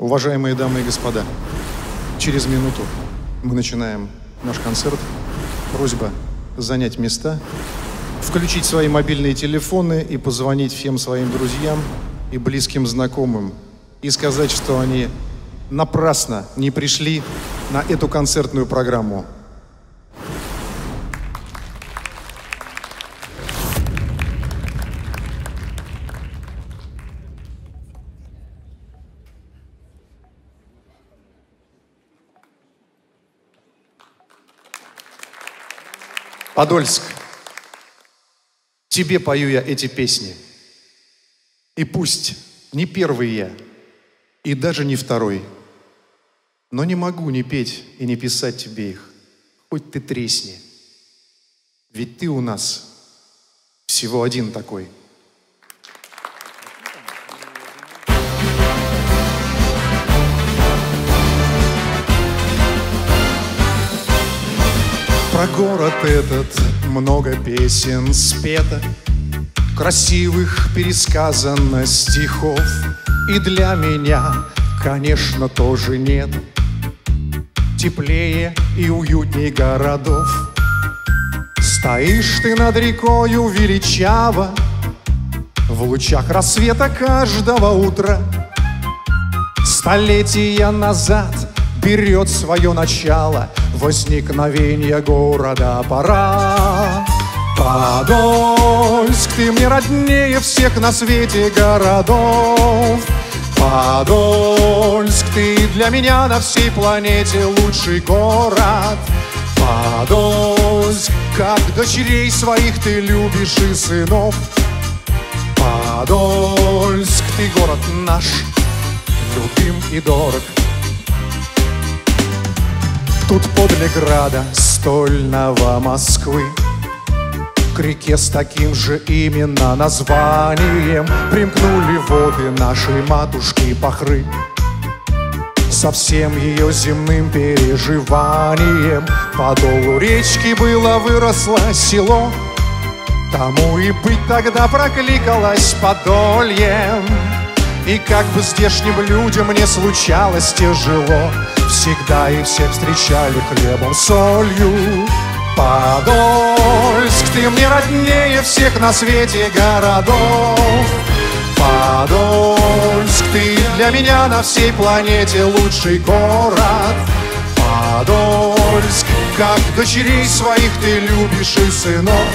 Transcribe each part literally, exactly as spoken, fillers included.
Уважаемые дамы и господа, через минуту мы начинаем наш концерт. Просьба занять места, включить свои мобильные телефоны и позвонить всем своим друзьям и близким знакомым и сказать, что они напрасно не пришли на эту концертную программу. Подольск, тебе пою я эти песни. И пусть не первый я, и даже не второй, но не могу не петь и не писать тебе их, хоть ты тресни. Ведь ты у нас всего один такой. Про город этот много песен спето, красивых пересказано стихов, и для меня, конечно, тоже нет теплее и уютней городов. Стоишь ты над рекою величаво, в лучах рассвета каждого утра. Столетия назад берет свое начало возникновение города пора. Подольск, ты мне роднее всех на свете городов. Подольск, ты для меня на всей планете лучший город. Подольск, как дочерей своих ты любишь и сынов. Подольск, ты город наш, любим и дорог. Тут подле града стольного Москвы к реке с таким же именно названием примкнули воды нашей матушки Пахры. Со всем ее земным переживанием по долу речки было выросло село. Тому и быть тогда прокликалось Подольем. И как бы здешним людям не случалось тяжело, всегда и всех встречали хлебом, солью. Подольск, ты мне роднее всех на свете городов. Подольск, ты для меня на всей планете лучший город. Подольск, как дочерей своих ты любишь и сынов.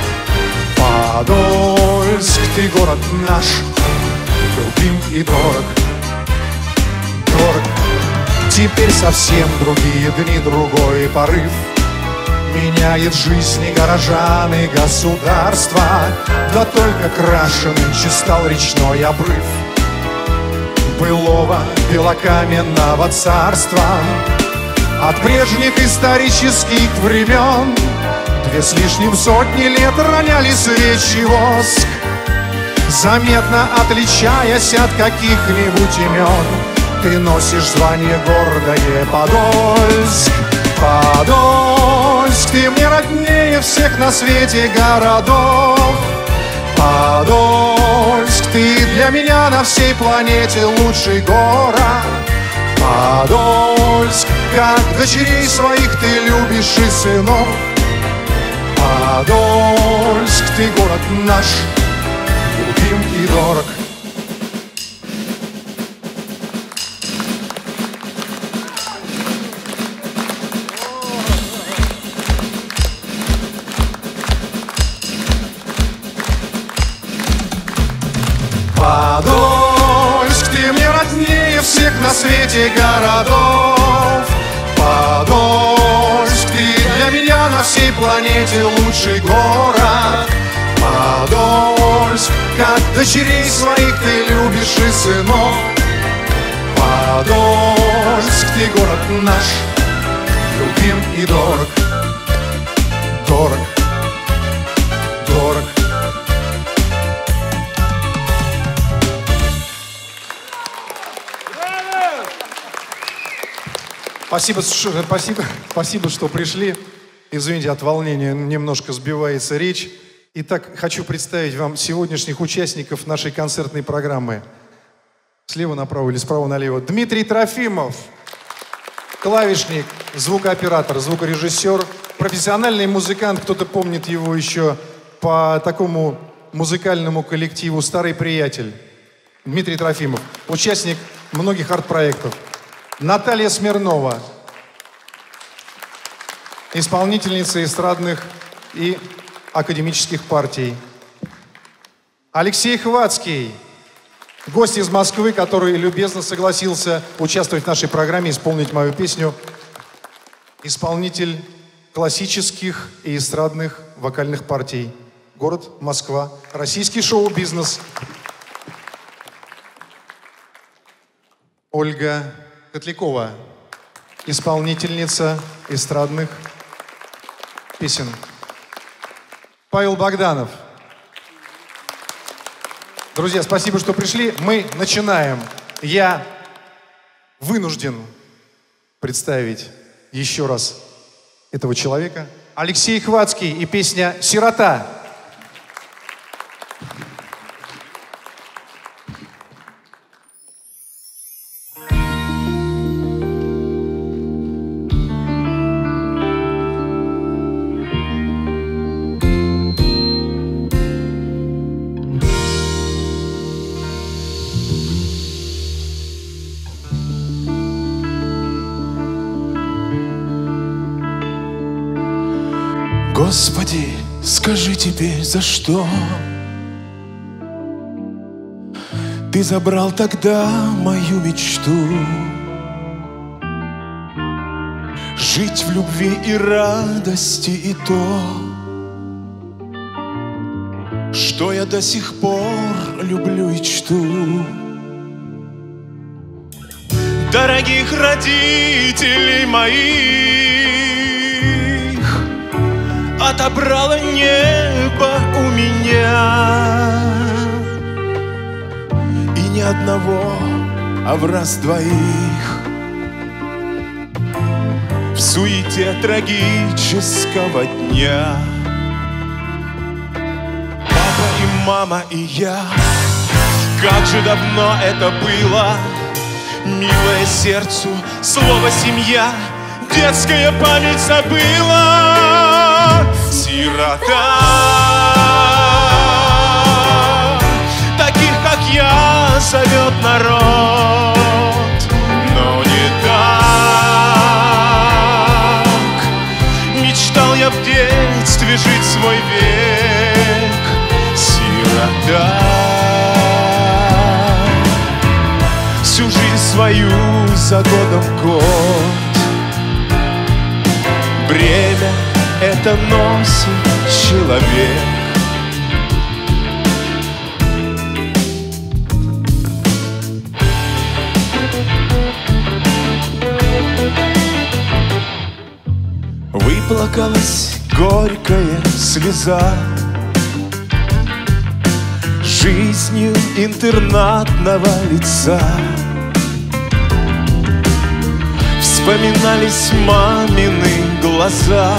Подольск, ты город наш, любим и дорог, дорог. Теперь совсем другие дни, другой порыв. Меняет жизни горожан и государства. Да только краше нынче стал речной обрыв былого белокаменного царства. От прежних исторических времен две с лишним сотни лет роняли свечи воск, заметно отличаясь от каких-нибудь имен. Ты носишь звание гордое Подольск. Подольск, ты мне роднее всех на свете городов. Подольск, ты для меня на всей планете лучший город. Подольск, как дочерей своих ты любишь и сынов. Подольск, ты город наш, любим и дорог. Подольск, ты мне роднее всех на свете городов. Подольск, ты для меня на всей планете лучший город. Подольск, как дочерей своих ты любишь и сынов. Подольск, ты город наш, любим и дорог, дорог, дорог. Спасибо, спасибо, спасибо, что пришли. Извините, от волнения немножко сбивается речь. Итак, хочу представить вам сегодняшних участников нашей концертной программы. Слева направо или справа налево. Дмитрий Трофимов. Клавишник, звукооператор, звукорежиссер, профессиональный музыкант. Кто-то помнит его еще по такому музыкальному коллективу «Старый приятель». Дмитрий Трофимов. Участник многих арт-проектов. Наталья Смирнова. Исполнительница эстрадных и академических партий. Алексей Хвацкий. Гость из Москвы, который любезно согласился участвовать в нашей программе, исполнить мою песню. Исполнитель классических и эстрадных вокальных партий. Город Москва. Российский шоу-бизнес. Ольга Котлякова. Исполнительница эстрадных песен. Павел Богданов. Друзья, спасибо, что пришли. Мы начинаем. Я вынужден представить еще раз этого человека. Алексей Хвацкий и песня «Сирота». Господи, скажи теперь, за что Ты забрал тогда мою мечту жить в любви и радости, и то, что я до сих пор люблю и чту. Дорогих родителей моих отобрало небо у меня, и ни одного, а в раз двоих в суете трагического дня. Папа и мама и я, как же давно это было, милое сердцу слово «семья», детская память забыла. Сирота, таких, как я, зовет народ, но не так. Мечтал я в детстве жить свой век. Сирота, всю жизнь свою за годом год бремя это носит человек. Выплакалась горькая слеза жизнью интернатного лица. Вспоминались мамины глаза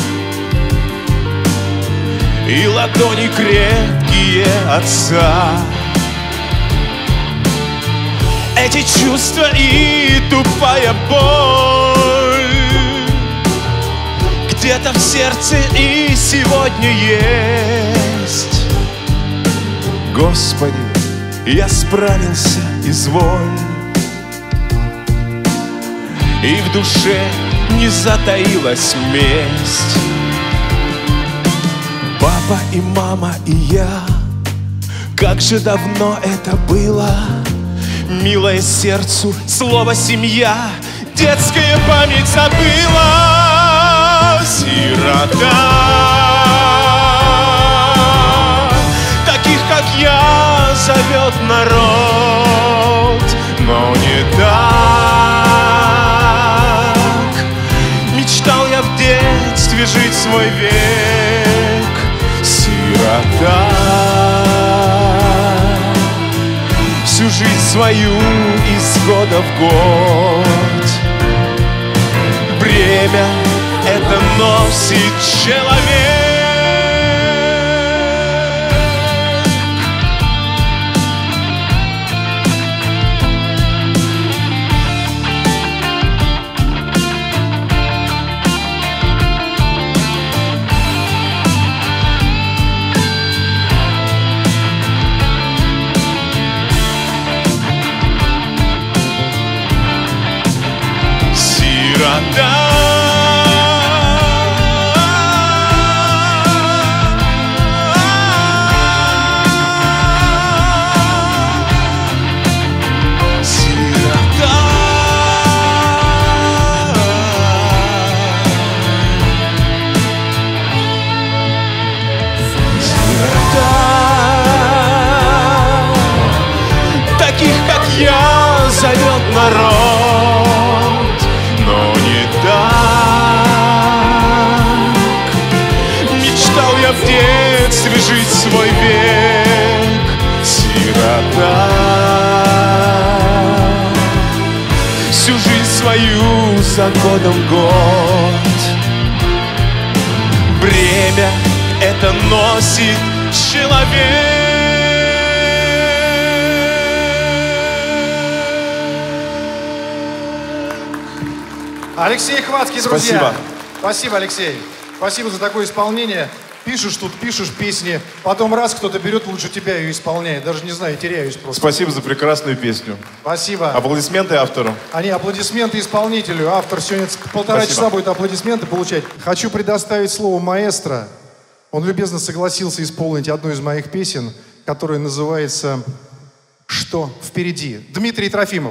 и ладони крепкие отца. Эти чувства и тупая боль где-то в сердце и сегодня есть. Господи, я справился, изволь, и в душе не затаилась месть. Папа и мама и я, как же давно это было, милое сердцу слово «семья», детская память забыла. Сирота, таких, как я, зовет народ, но не так. Мечтал я в детстве жить свой век. Сирота, всю жизнь свою из года в год бремя это носит человек. сирота. Таких, как я, зовет народ, но не так. Мечтал я в детстве жить свой век, сирота. Всю жизнь свою за годом год. Бремя это носит человек. Алексей Хвацкий, друзья. Спасибо. Спасибо, Алексей. Спасибо за такое исполнение. Пишешь тут, пишешь песни, потом раз кто-то берет, лучше тебя ее исполняет. Даже не знаю, теряюсь просто. Спасибо за прекрасную песню. Спасибо. Аплодисменты автору. Они аплодисменты исполнителю. Автор сегодня полтора Спасибо. часа будет аплодисменты получать. Хочу предоставить слово маэстро. Он любезно согласился исполнить одну из моих песен, которая называется «Что впереди?». Дмитрий Трофимов.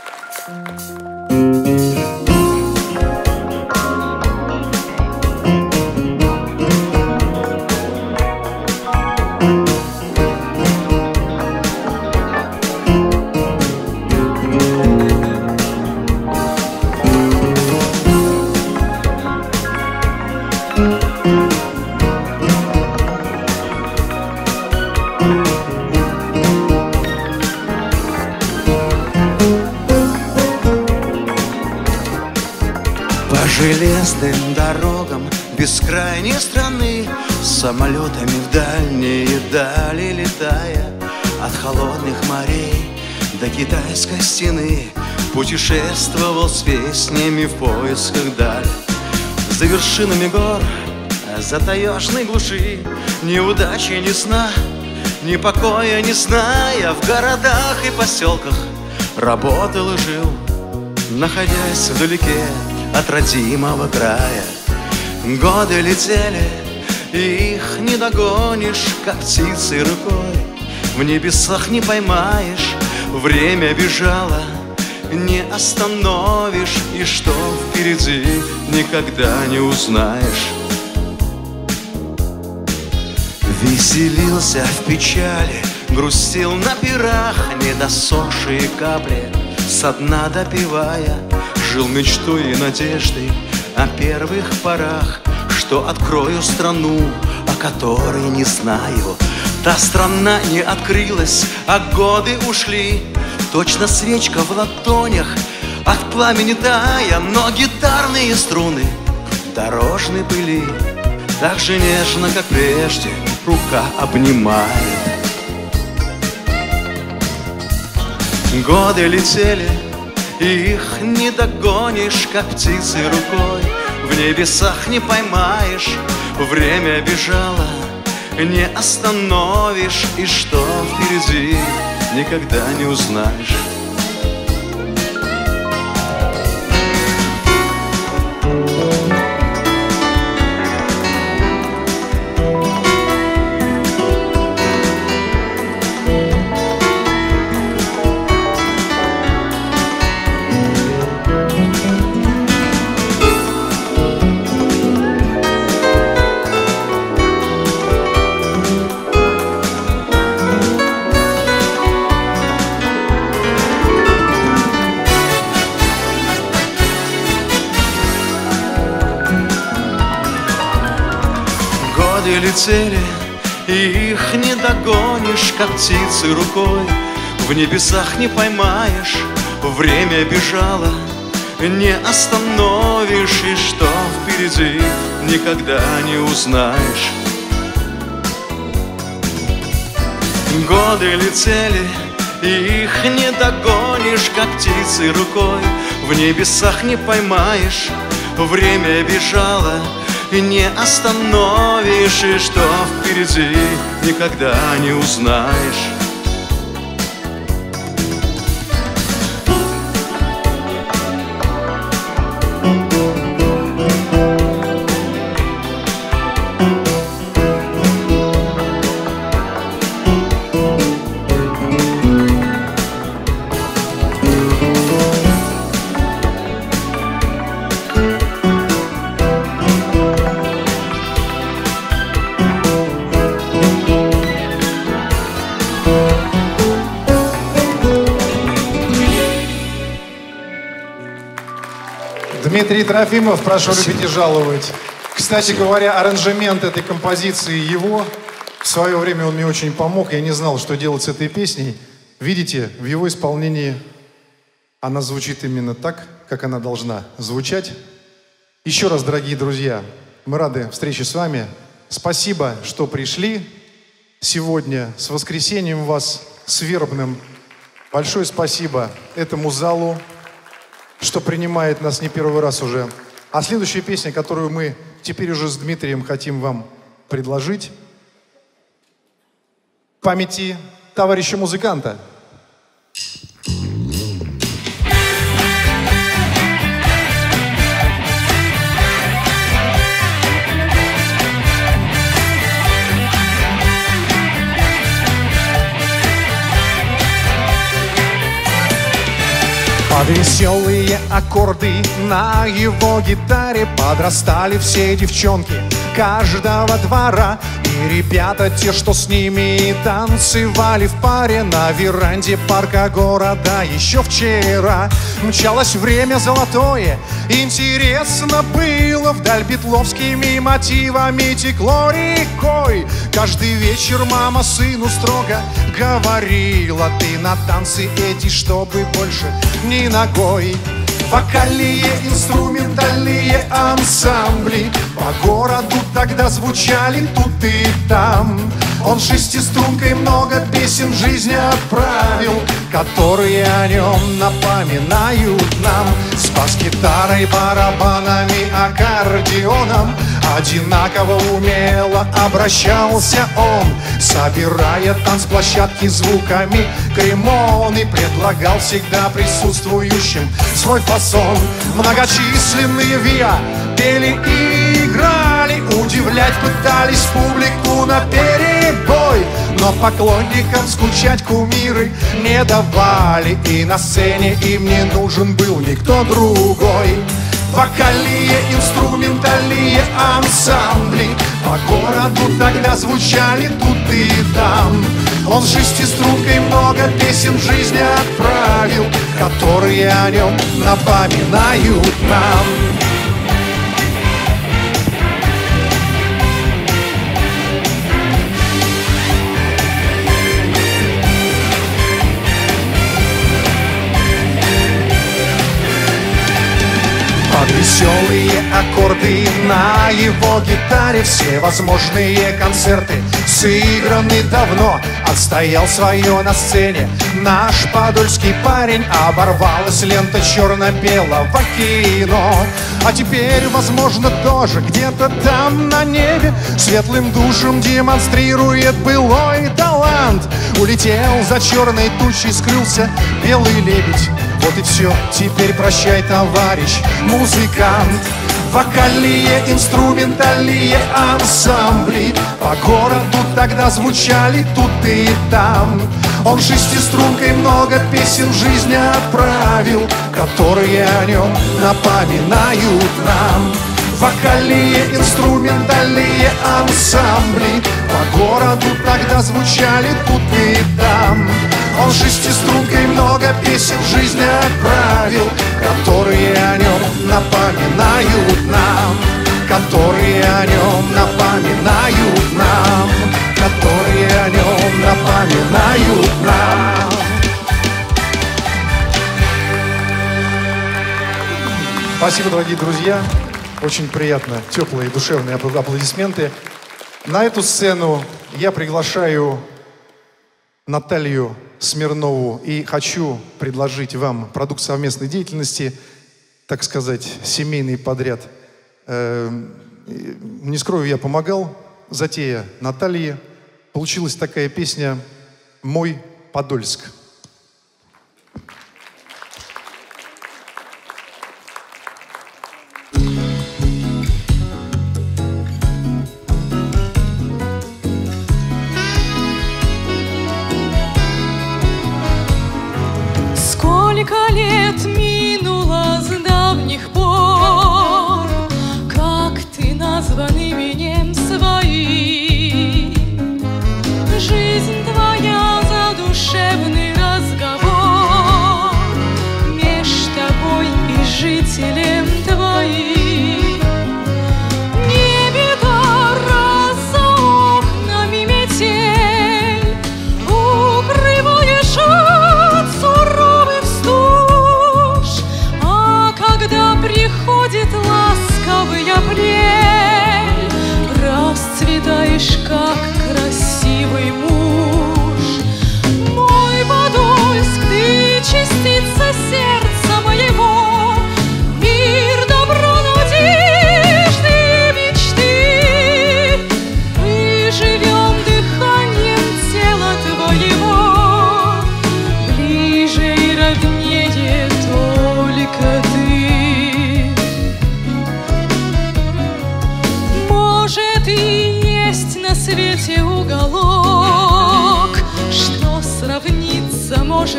Железным дорогам бескрайней страны, самолетами в дальние дали летая, от холодных морей до китайской стены, путешествовал с песнями в поисках даль. За вершинами гор, за таежной глуши, ни удачи, ни сна, ни покоя, ни сна. Я в городах и поселках работал и жил, находясь вдалеке от родимого края. Годы летели, и их не догонишь, как птицы рукой. В небесах не поймаешь, время бежало, не остановишь. И что впереди, никогда не узнаешь. Веселился в печали, грустил на пирах, недосохшие капли со дна допивая. Жил мечтой и надеждой о первых порах, что открою страну, о которой не знаю. Та страна не открылась, а годы ушли, точно свечка в ладонях от пламени тая. Но гитарные струны дорожной пыли так же нежно, как прежде, рука обнимает. Годы летели, и их не догонишь, как птицы рукой. В небесах не поймаешь, время бежало, не остановишь. И что впереди, никогда не узнаешь. Летели, и их не догонишь, как птицы рукой. В небесах не поймаешь, время бежало, не остановишь. И что впереди, никогда не узнаешь. Годы летели, и их не догонишь, как птицы рукой. В небесах не поймаешь, время бежало, не остановишь. И что впереди, никогда не узнаешь. Дмитрий Трофимов, прошу любить и жаловать. Кстати говоря, аранжемент этой композиции его. В свое время он мне очень помог. Я не знал, что делать с этой песней. Видите, в его исполнении она звучит именно так, как она должна звучать. Еще раз, дорогие друзья, мы рады встрече с вами. Спасибо, что пришли сегодня. С воскресеньем вас, с вербным. Большое спасибо этому залу, что принимает нас не первый раз уже. А следующая песня, которую мы теперь уже с Дмитрием хотим вам предложить, в памяти товарища музыканта. Под веселые аккорды на его гитаре подрастали все девчонки каждого двора. И ребята, те, что с ними танцевали в паре на веранде парка города еще вчера. Мчалось время золотое, интересно было, вдаль битловскими мотивами текло рекой. Каждый вечер мама сыну строго говорила: ты на танцы эти, чтобы больше ни ногой. Вокальные, инструментальные ансамбли по городу тогда звучали тут и там. Он шестистрункой много песен в жизни отправил, которые о нем напоминают нам. С бас-гитарой, барабанами, аккордеоном одинаково умело обращался он, собирая танцплощадки звуками кремон, и предлагал всегда присутствующим свой фасон. Многочисленные виа пели и играли, удивлять пытались публику на перебой, но поклонникам скучать кумиры не давали, и на сцене им не нужен был никто другой. Вокальные, инструментальные ансамбли по городу тогда звучали тут и там. Он шестистрункой много песен в жизни отправил, которые о нем напоминают нам. Под веселые аккорды на его гитаре все возможные концерты сыграны давно. Отстоял свое на сцене наш подольский парень, оборвалась лента черно-белого кино. А теперь, возможно, тоже где-то там на небе светлым душем демонстрирует былой талант. Улетел за черной тучей, скрылся белый лебедь. Вот и все, теперь прощай, товарищ музыкант. Вокальные, инструментальные ансамбли по городу тогда звучали тут и там. Он шестистрункой много песен в жизни отправил, которые о нем напоминают нам. Вокальные, инструментальные ансамбли по городу тогда звучали тут и там. Он шестистрункой много песен в жизни отправил, которые о нем напоминают нам, которые о нем напоминают нам, которые о нем напоминают нам. Спасибо, дорогие друзья. Очень приятно, теплые, душевные аплодисменты. На эту сцену я приглашаю Наталью Смирнову и хочу предложить вам продукт совместной деятельности, так сказать, семейный подряд. Не скрою, я помогал, затея Натальи. Получилась такая песня «Мой Подольск». Сколько лет минуло с давних пор, как ты назван именем своим. Жизнь твоя задушевный разговор меж тобой и жителем твоим.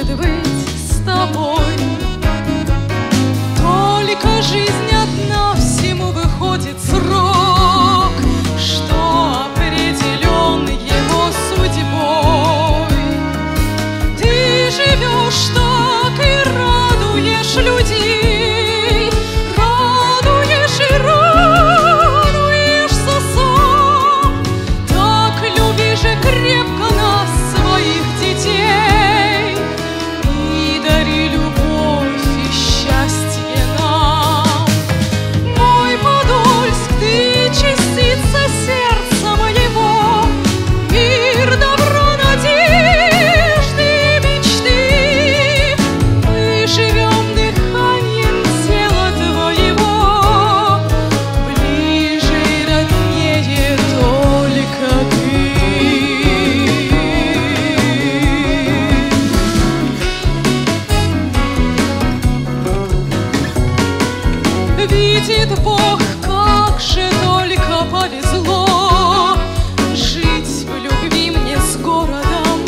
может быть с тобой. Только жизнь одна, всему выходит срок, что определен его судьбой. Ты живешь так и радуешь людей, радуешь и радуешься сам. Так люби же крепко нас, своих детей, и дари любовь и счастье нам. Мой Подольск, ты частица сердца моего, мир, добро, надежды, мечты. Мы живем дыханием тела твоего, ближе и роднее только ты. Видит Бог, как же только повезло жить в любви мне с городом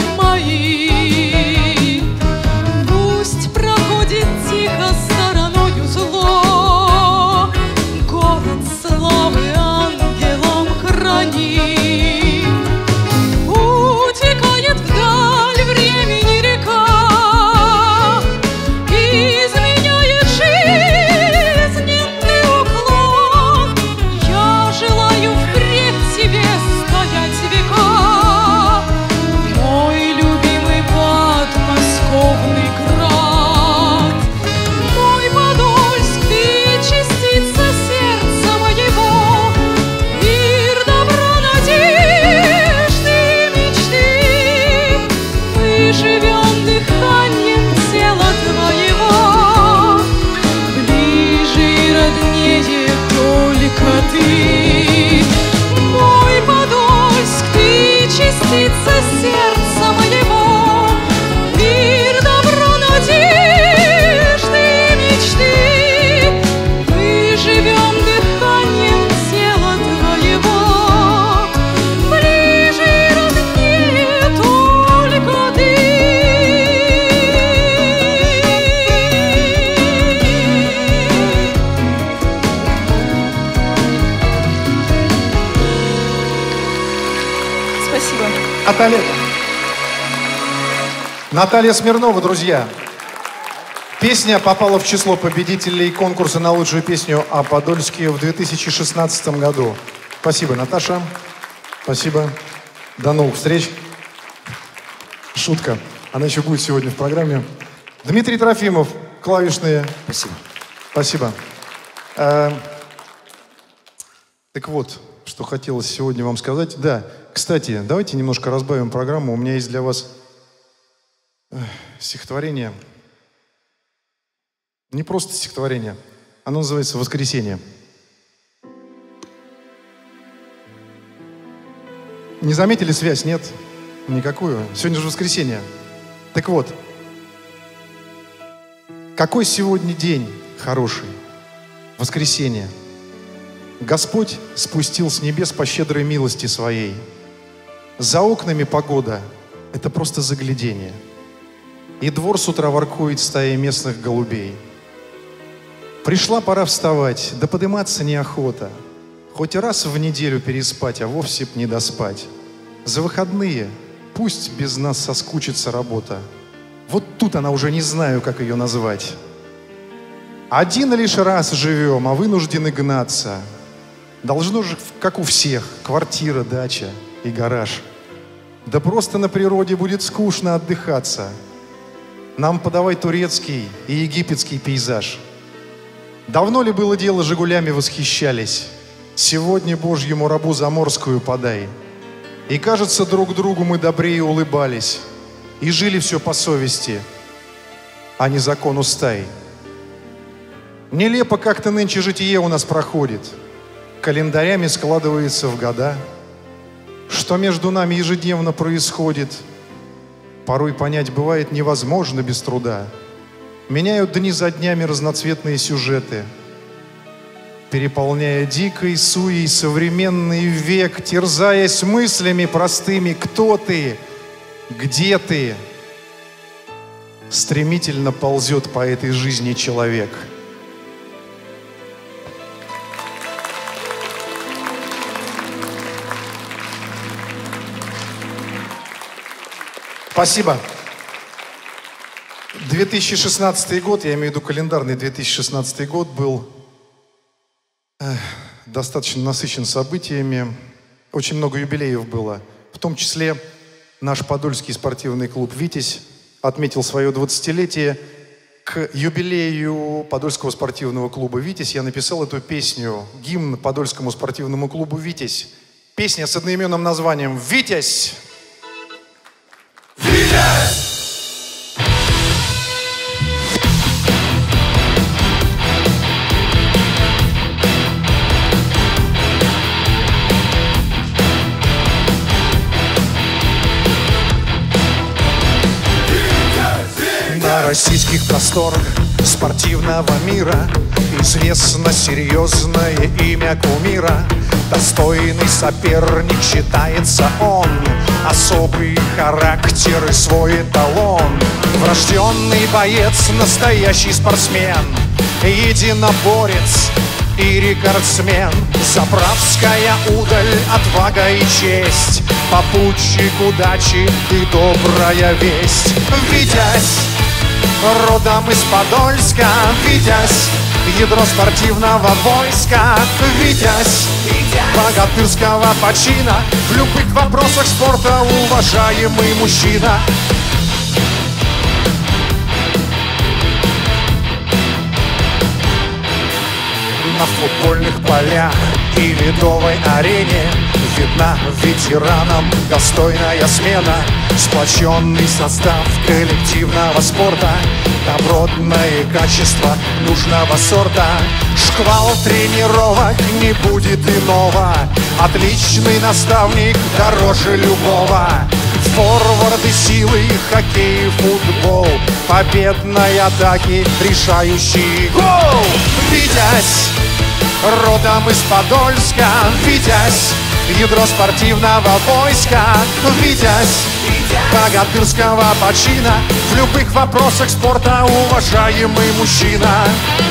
моим. Пусть проходит тихо стороною зло, город славы ангелом храним. Утекает вдаль времени река, изменяет жизненный уклон. Я желаю впредь тебе стоять века, мой любимый подмосковный град. Мой Подольск, ты частица сердца моего, мир, добро, надежды, мечты. Мы живем дыханием тела твоего, ближе и роднее только ты. Мой Подольск, ты частица сердца моего, мир, добро, надежды, мечты. Мы живем дыханием тела твоего, ближе и роднее только ты. Спасибо. Наталья. Наталья Смирнова, друзья. Песня попала в число победителей конкурса на лучшую песню о Подольске в две тысячи шестнадцатом году. Спасибо, Наташа. Спасибо. До новых встреч. Шутка. Она еще будет сегодня в программе. Дмитрий Трофимов, клавишные. Спасибо. Спасибо. Э, так вот, что хотелось сегодня вам сказать. Да, кстати, давайте немножко разбавим программу. У меня есть для вас э, стихотворение. Не просто стихотворение. Оно называется «Воскресенье». Не заметили связь? Нет? Никакую. Сегодня же воскресенье. Так вот. Какой сегодня день хороший? Воскресенье. Господь спустил с небес по щедрой милости своей. За окнами погода — это просто заглядение. И двор с утра воркует стаей местных голубей. Пришла пора вставать, да подыматься неохота. Хоть раз в неделю переспать, а вовсе б не доспать. За выходные пусть без нас соскучится работа. Вот тут она уже не знаю, как ее назвать. Один лишь раз живем, а вынуждены гнаться. Должно же, как у всех, квартира, дача и гараж. Да просто на природе будет скучно отдыхаться. Нам подавай турецкий и египетский пейзаж. Давно ли было дело, «Жигулями» восхищались? Сегодня Божьему рабу заморскую подай. И, кажется, друг другу мы добрее улыбались. И жили все по совести, а не закону стаи. Нелепо как-то нынче житие у нас проходит. Календарями складывается в года. Что между нами ежедневно происходит, порой понять бывает невозможно без труда. Меняют дни за днями разноцветные сюжеты, переполняя дикой суей современный век, терзаясь мыслями простыми: кто ты, где ты? стремительно ползет по этой жизни человек. Спасибо. две тысячи шестнадцатый год, я имею в виду календарный две тысячи шестнадцатый год, был э, достаточно насыщен событиями. Очень много юбилеев было. В том числе наш подольский спортивный клуб «Витязь» отметил свое двадцатилетие. К юбилею Подольского спортивного клуба «Витязь» я написал эту песню, гимн Подольскому спортивному клубу «Витязь». Песня с одноименным названием «Витязь». Витязь! На российских просторах спортивного мира известно серьезное имя кумира. Достойный соперник считается он, особый характер и свой эталон. Врожденный боец, настоящий спортсмен, единоборец и рекордсмен. Заправская удаль, отвага и честь, попутчик удачи и добрая весть. Витязь, родом из Подольска, Витязь, ядро спортивного войска. Витязь, богатырского почина, в любых вопросах спорта уважаемый мужчина. На футбольных полях и ледовой арене видна ветеранам достойная смена. Сплоченный состав коллективного спорта, добротное качество нужного сорта. Шквал тренировок, не будет иного, отличный наставник дороже любого. Форварды, силы, хоккей, футбол, победной атаки, решающий гол. Витязь, родом из Подольска, Витязь, ядро спортивного войска. Витязь, богатырского почина, в любых вопросах спорта уважаемый мужчина.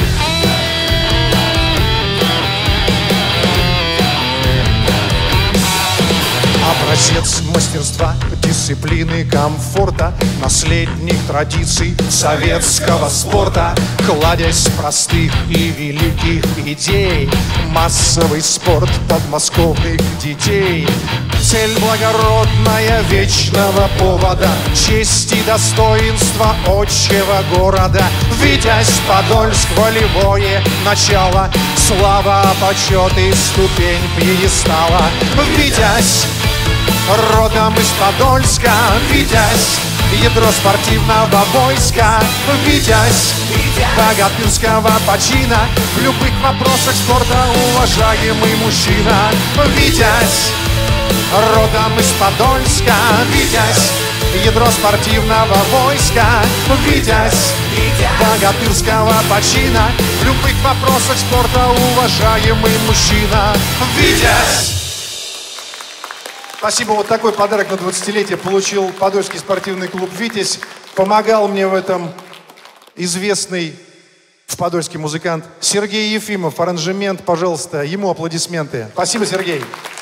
Образец мастерства, дисциплины, комфорта, наследник традиций советского спорта. Кладезь простых и великих идей, массовый спорт подмосковных детей. Цель благородная, вечного повода, честь и достоинство отчего города. Витязь, Подольск, волевое начало, слава, почет и ступень пьедестала. Витязь, родом из Подольска, Витязь, ядро спортивного войска. Витязь, богатырского почина, в любых вопросах спорта уважаемый мужчина. Витязь, родом из Подольска, Витязь, ядро спортивного войска. Витязь, богатырского почина, в любых вопросах спорта уважаемый мужчина. Витязь! Спасибо, вот такой подарок на двадцатилетие получил Подольский спортивный клуб «Витязь». Помогал мне в этом известный в Подольске музыкант Сергей Ефимов. Аранжемент, пожалуйста, ему аплодисменты. Спасибо, Сергей.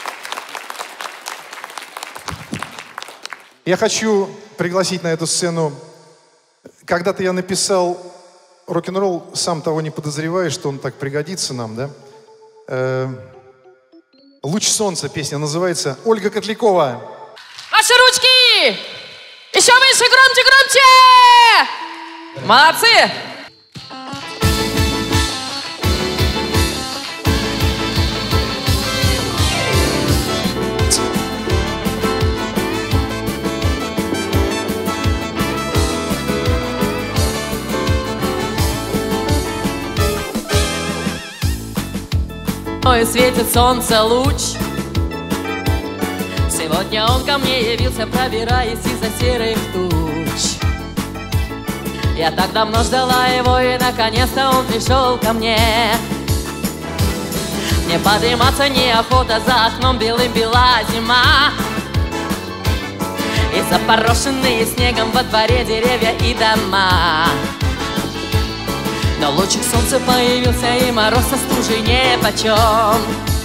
Я хочу пригласить на эту сцену. Когда-то я написал рок-н-ролл, сам того не подозревая, что он так пригодится нам, да? Э «Луч солнца» песня называется. Ольга Котлякова. Ваши ручки! Еще выше, громче, громче! Молодцы! Ой, светит солнце луч. Сегодня он ко мне явился, пробираясь из-за серых туч. Я так давно ждала его, и наконец-то он пришел ко мне. Не подниматься неохота, за окном белым бела зима. И запорошенные снегом во дворе деревья и дома. Но лучик солнца появился, и мороз со стужей нипочем.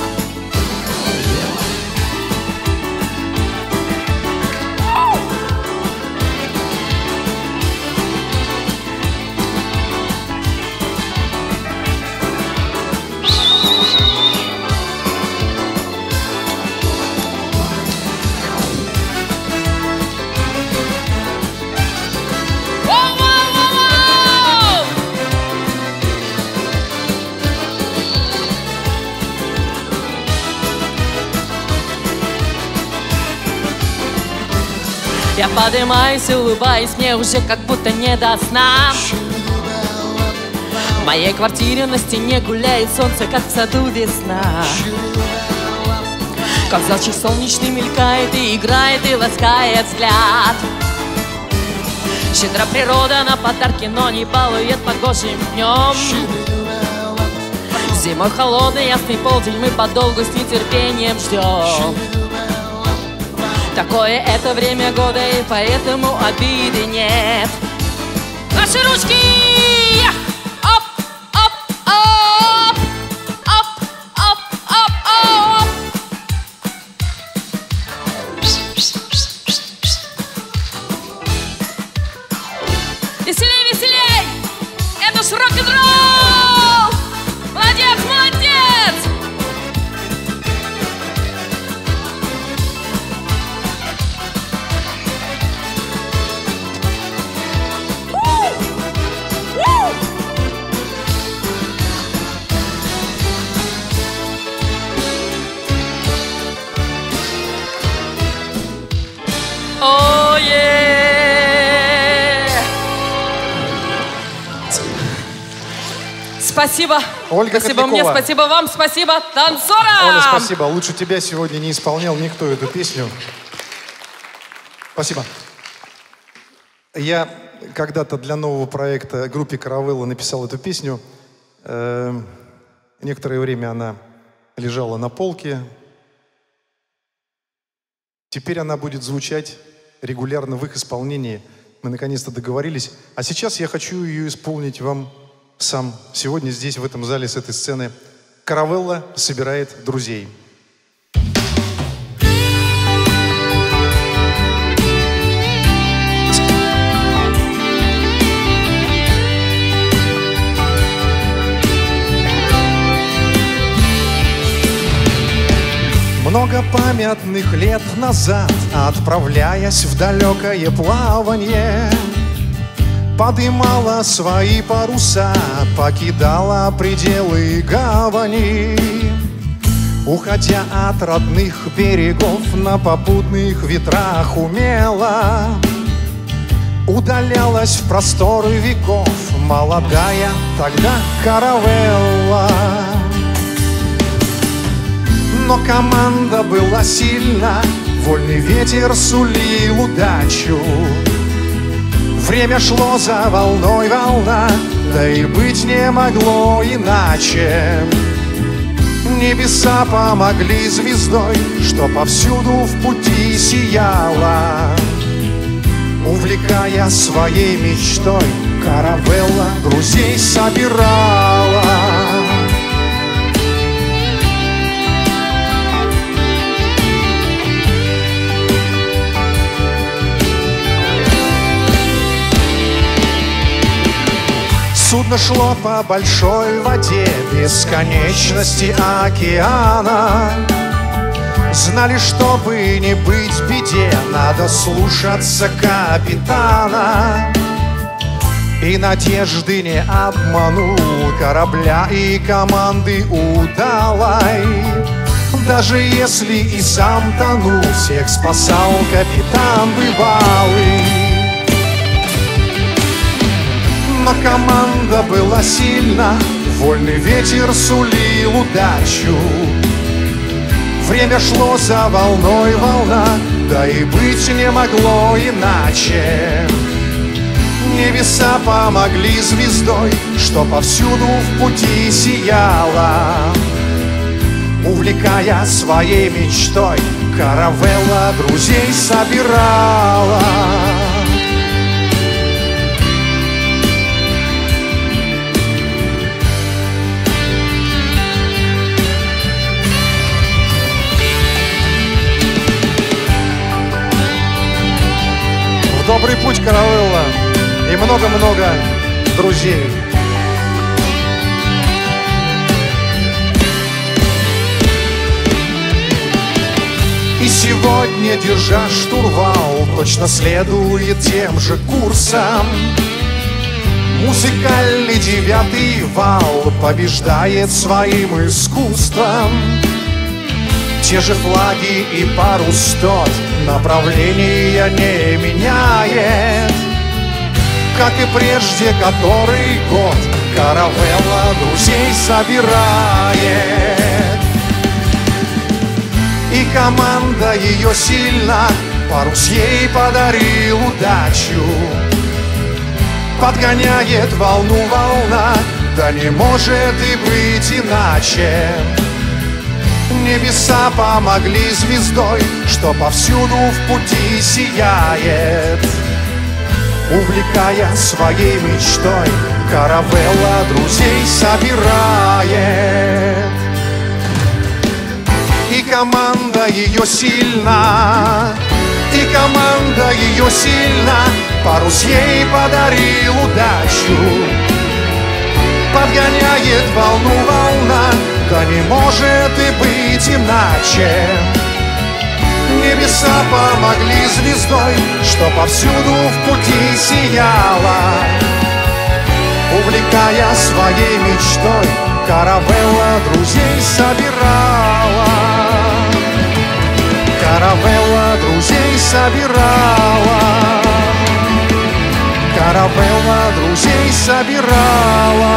Я поднимаюсь, улыбаюсь, мне уже как будто не до сна. В моей квартире на стене гуляет солнце, как в саду весна. Как зайчик солнечный мелькает и играет, и ласкает взгляд. Щедра природа на подарки, но не балует погожим днем. Зимой холодный ясный полдень мы подолгу с нетерпением ждем. Такое это время года, и поэтому обиды нет. Наши ручки! Оп, оп, оп! Оп, оп, оп, оп! Веселей, веселей! Это ж рок-н-ролл! Молодец, молодец! Oh, yeah. Спасибо. Ольга спасибо Котлякова. мне, спасибо вам, спасибо танцорам. Оля, спасибо. Лучше тебя сегодня не исполнял никто эту песню. Спасибо. Я когда-то для нового проекта группе «Каравелла» написал эту песню. Э, некоторое время она лежала на полке. Теперь она будет звучать регулярно в их исполнении. Мы наконец-то договорились. А сейчас я хочу ее исполнить вам сам. Сегодня здесь, в этом зале, с этой сцены. «Каравелла» собирает друзей. Много памятных лет назад, отправляясь в далекое плаванье, подымала свои паруса, покидала пределы гавани. Уходя от родных берегов, на попутных ветрах умело удалялась в просторы веков молодая тогда каравелла. Но команда была сильна, вольный ветер сулил удачу. Время шло за волной волна, да и быть не могло иначе. Небеса помогли звездой, что повсюду в пути сияла. Увлекая своей мечтой, каравелла друзей собирала. Судно шло по большой воде бесконечности океана. Знали, чтобы не быть в беде, надо слушаться капитана. И надежды не обманул корабля и команды удалой. Даже если и сам тонул, всех спасал капитан бывалый. Но команда была сильна, вольный ветер сулил удачу. Время шло за волной волна, да и быть не могло иначе. Небеса помогли звездой, что повсюду в пути сияла. Увлекая своей мечтой, каравелла друзей собирала. В добрый путь, каравелла, и много-много друзей. И сегодня, держа штурвал, точно следует тем же курсом. Музыкальный девятый вал побеждает своим искусством. Те же флаги и парус тот направления не меняет, как и прежде который год каравелла друзей собирает. И команда ее сильна, парус ей подарил удачу. Подгоняет волну волна, да не может и быть иначе. Небеса помогли звездой, что повсюду в пути сияет. Увлекая своей мечтой, каравелла друзей собирает. И команда ее сильна, и команда ее сильна, парус ей подарил удачу. Подгоняет волну волна, да не может и быть иначе. Небеса помогли звездой, что повсюду в пути сияла. Увлекая своей мечтой, каравелла друзей собирала. Каравелла друзей собирала. Каравелла друзей собирала.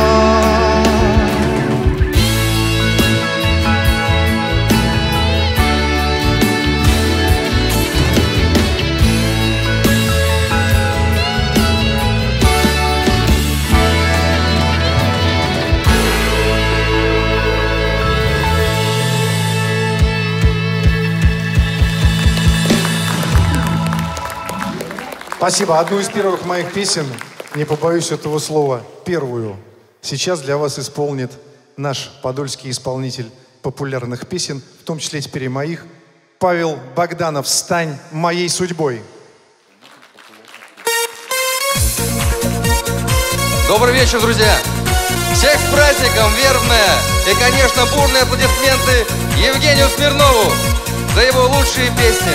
Спасибо. Одну из первых моих песен, не побоюсь этого слова, первую, сейчас для вас исполнит наш подольский исполнитель популярных песен, в том числе теперь и моих, Павел Богданов «Стань моей судьбой». Добрый вечер, друзья! Всех с праздником, вербное и, конечно, бурные аплодисменты Евгению Смирнову за его лучшие песни.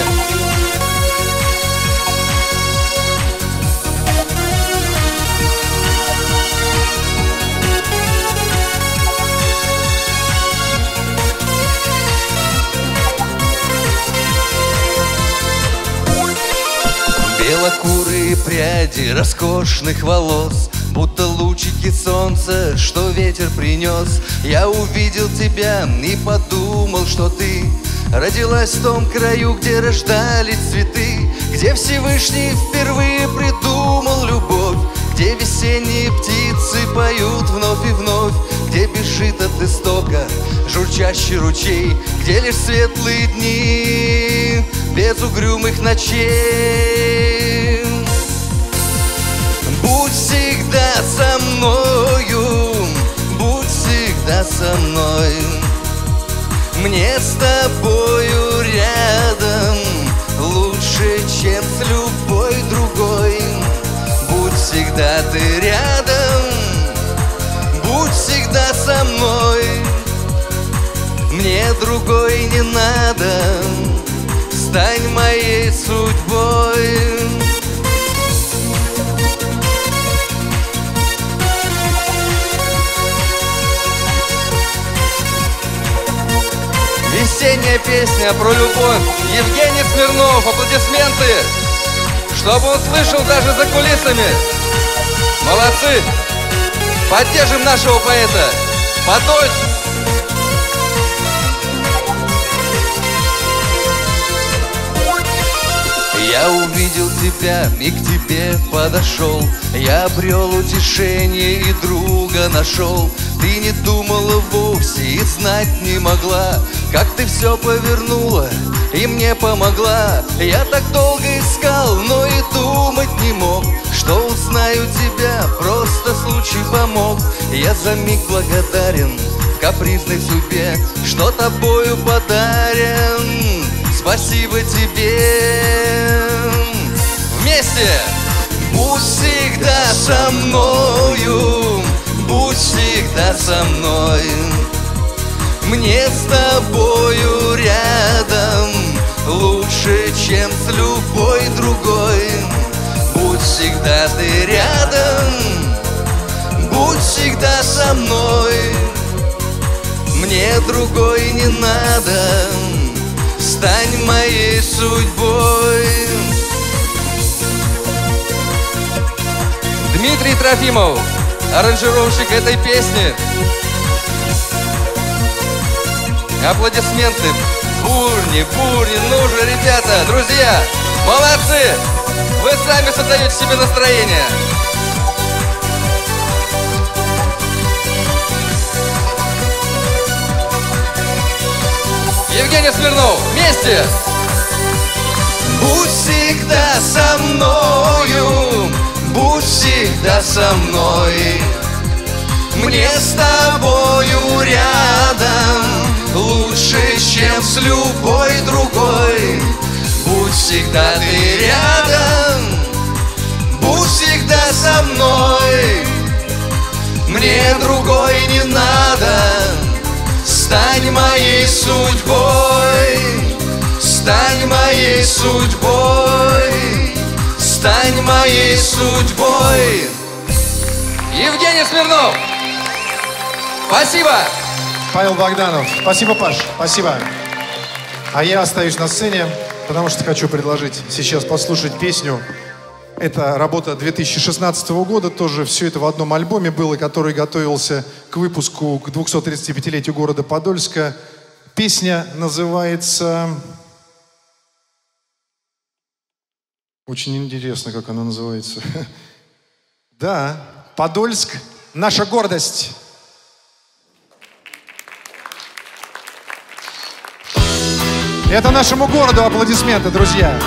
Белокурые пряди роскошных волос, будто лучики солнца, что ветер принес. Я увидел тебя и подумал, что ты родилась в том краю, где рождались цветы, где Всевышний впервые придумал любовь, где весенние птицы поют вновь и вновь, где бежит от истока журчащий ручей, где лишь светлые дни без угрюмых ночей. Будь всегда со мною, будь всегда со мной. Мне с тобою рядом лучше, чем с любой другой. Будь всегда ты рядом, будь всегда со мной. Мне другой не надо, стань моей судьбой. Весенняя песня про любовь. Евгений Смирнов, аплодисменты, чтобы он слышал даже за кулисами. Молодцы! Поддержим нашего поэта. Подольск! Я увидел тебя и к тебе подошел. Я обрел утешение и друга нашел. Ты не думала вовсе и знать не могла, как ты все повернула и мне помогла. Я так долго искал, но и думать не мог, что узнаю тебя, просто случай помог. Я за миг благодарен капризной судьбе, что тобою подарен. Спасибо тебе. Вместе! Будь всегда со мною, будь всегда со мной. Мне с тобою рядом лучше, чем с любой другой. Будь всегда ты рядом, будь всегда со мной. Мне другой не надо, стань моей судьбой. Дмитрий Трофимов, аранжировщик этой песни. Аплодисменты. Бурни, бурни, ну же, ребята, друзья, молодцы! Вы сами создаете себе настроение. Евгений Смирнов, вместе! Будь всегда со мною, будь всегда со мной. Мне с тобою рядом лучше, чем с любой другой. Будь всегда ты рядом, будь всегда со мной. Мне другой не надо, стань моей судьбой, стань моей судьбой, стань моей судьбой. Евгений Смирнов, спасибо. Павел Богданов. Спасибо, Паш. Спасибо. А я остаюсь на сцене, потому что хочу предложить сейчас послушать песню. Это работа две тысячи шестнадцатого года, тоже все это в одном альбоме было, который готовился к выпуску к двухсотридцатипятилетию города Подольска. Песня называется... Очень интересно, как она называется. Да, Подольск — наша гордость. Это нашему городу аплодисменты, друзья.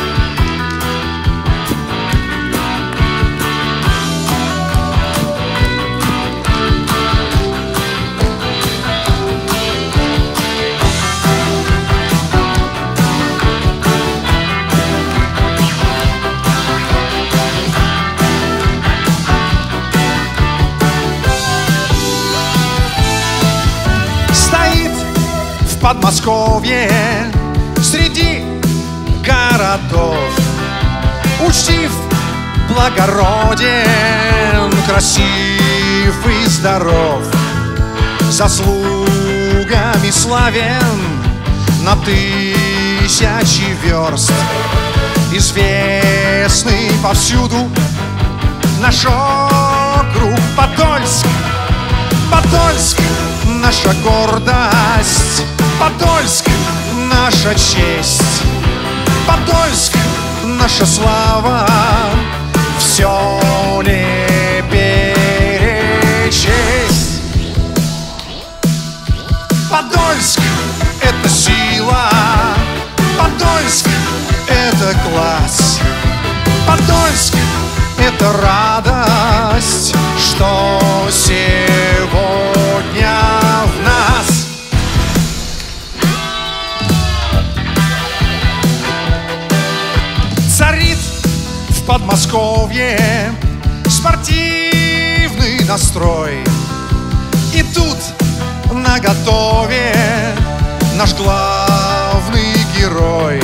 Стоит в Подмосковье среди городов, учтив, благороден, красив и здоров, заслугами славен на тысячи верст, известный повсюду наш округ Подольск. Подольск — наша гордость, Подольск — наша честь, Подольск — наша слава, все не перечесть. Подольск — это сила, Подольск — это класс, Подольск — это радость, что сегодня в нас. Царит в Подмосковье спортивный настрой, и тут наготове наш главный герой.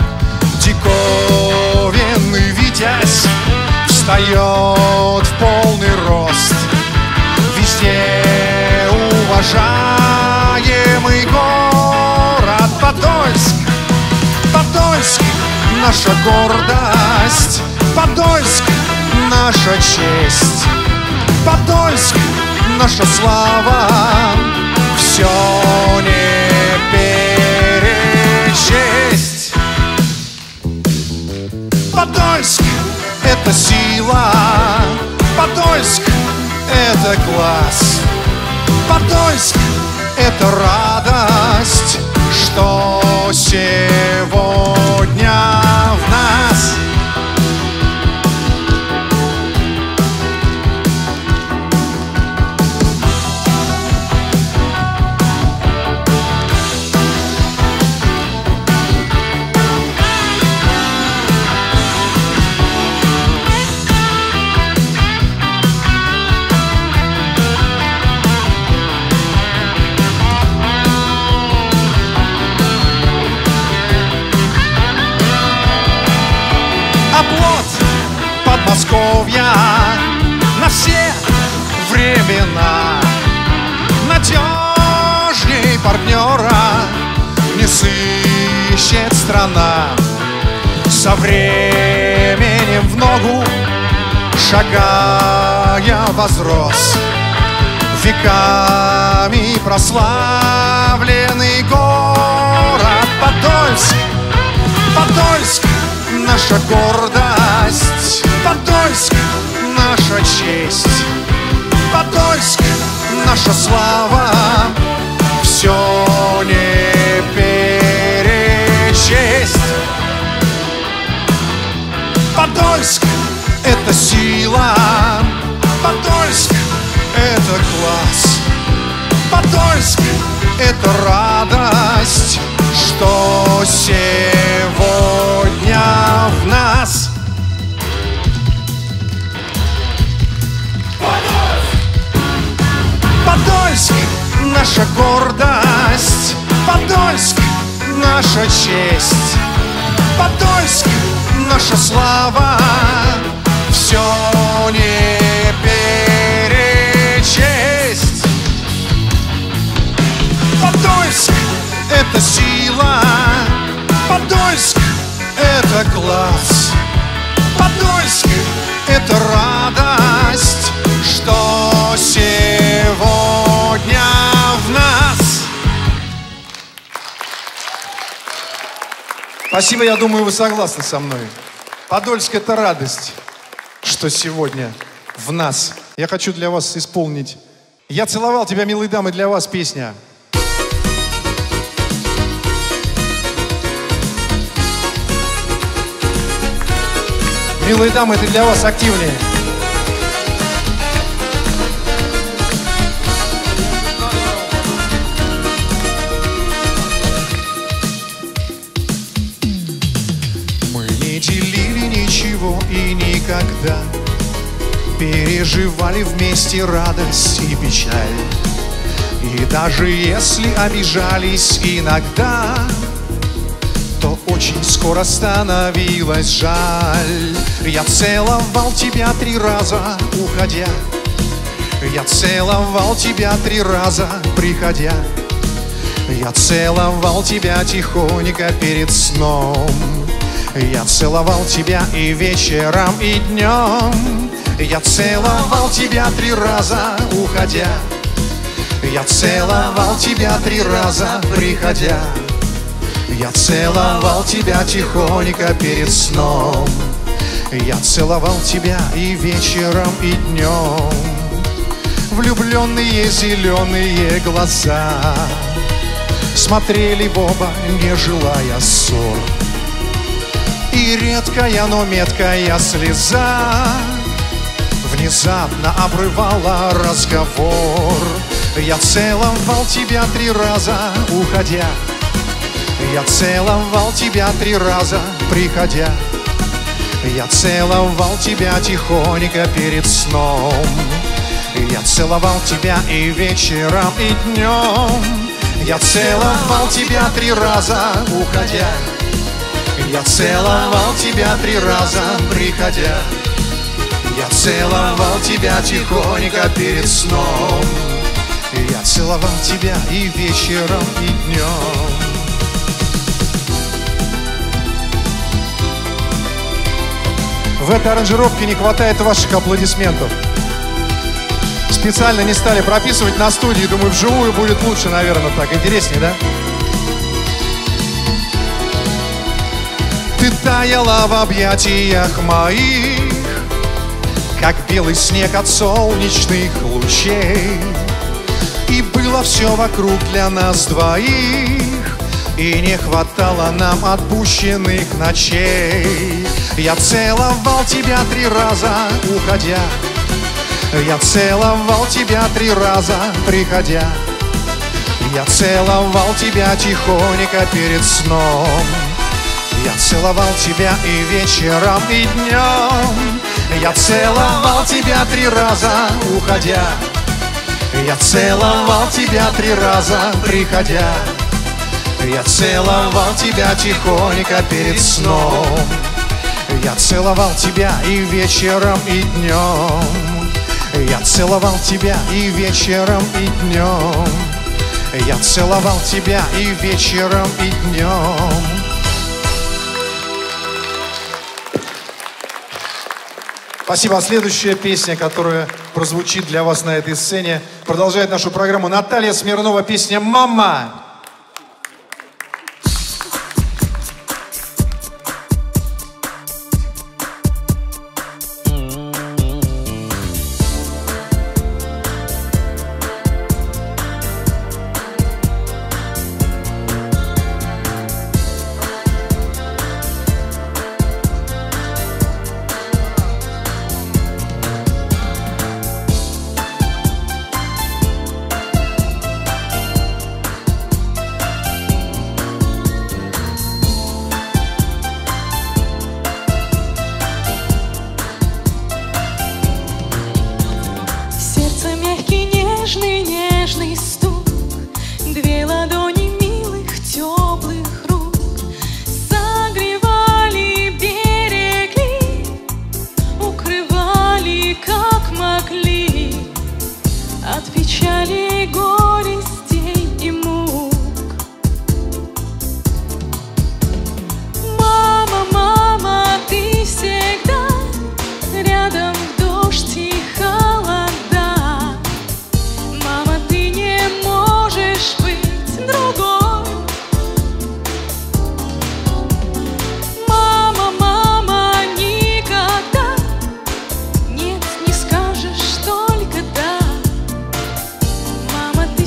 Диковинный витязь встает в полный рост, везде уважаемый город Подольск. Подольск — наша гордость, Подольск — наша честь, Подольск — наша слава, все не перечесть. это сила, Подольск — это класс, Подольск — это радость, что сегодня в нас. Оплот Подмосковья на все времена, надежней партнера не сыщет страна. Со временем в ногу шагая возрос, веками прославленный город Подольск. Подольск — наша гордость, Подольск — наша честь, Подольск — наша слава, все не перечесть. Подольск — это сила, Подольск — это класс, Подольск — это радость, что сегодня в нас. Подольск — наша гордость, Подольск — наша честь, Подольск — наша слава, все не перечесть. Подольск — это сила, Подольск — это класс, Подольск — это радость, что сегодня в нас. Спасибо, я думаю, вы согласны со мной. Подольск — это радость, что сегодня в нас. Я хочу для вас исполнить «Я целовал тебя, милые дамы», для вас песня. Милые дамы, это для вас активнее. Мы не делили ничего и никогда, переживали вместе радость и печаль. И даже если обижались иногда, то очень скоро становилось жаль. Я целовал тебя три раза, уходя, я целовал тебя три раза, приходя, я целовал тебя тихонько перед сном, я целовал тебя и вечером, и днем. Я целовал тебя три раза, уходя, я целовал тебя три раза, приходя, я целовал тебя тихонько перед сном, я целовал тебя и вечером, и днем. Влюбленные зеленые глаза смотрели в оба, не желая ссор, и редкая, но меткая слеза внезапно обрывала разговор. Я целовал тебя три раза, уходя, я целовал тебя три раза, приходя, я целовал тебя тихонько перед сном, я целовал тебя и вечером, и днем. Я целовал тебя три раза, уходя, я целовал тебя три раза, приходя, я целовал тебя тихонько перед сном, я целовал тебя и вечером, и днем. В этой аранжировке не хватает ваших аплодисментов. Специально не стали прописывать на студии. Думаю, вживую будет лучше, наверное, так. Интереснее, да? Ты таяла в объятиях моих, как белый снег от солнечных лучей. И было все вокруг для нас двоих, и не хватало нам отпущенных ночей. Я целовал тебя три раза, уходя. Я целовал тебя три раза, приходя. Я целовал тебя тихонько перед сном. Я целовал тебя и вечером, и днем. Я целовал тебя три раза, уходя. Я целовал тебя три раза, приходя. Я целовал тебя тихонько перед сном. Я целовал тебя и вечером, и днем. Я целовал тебя и вечером, и днем. Я целовал тебя и вечером, и днем. Спасибо. Следующая песня, которая прозвучит для вас на этой сцене, продолжает нашу программу Наталья Смирнова, песня «Мама». Мама,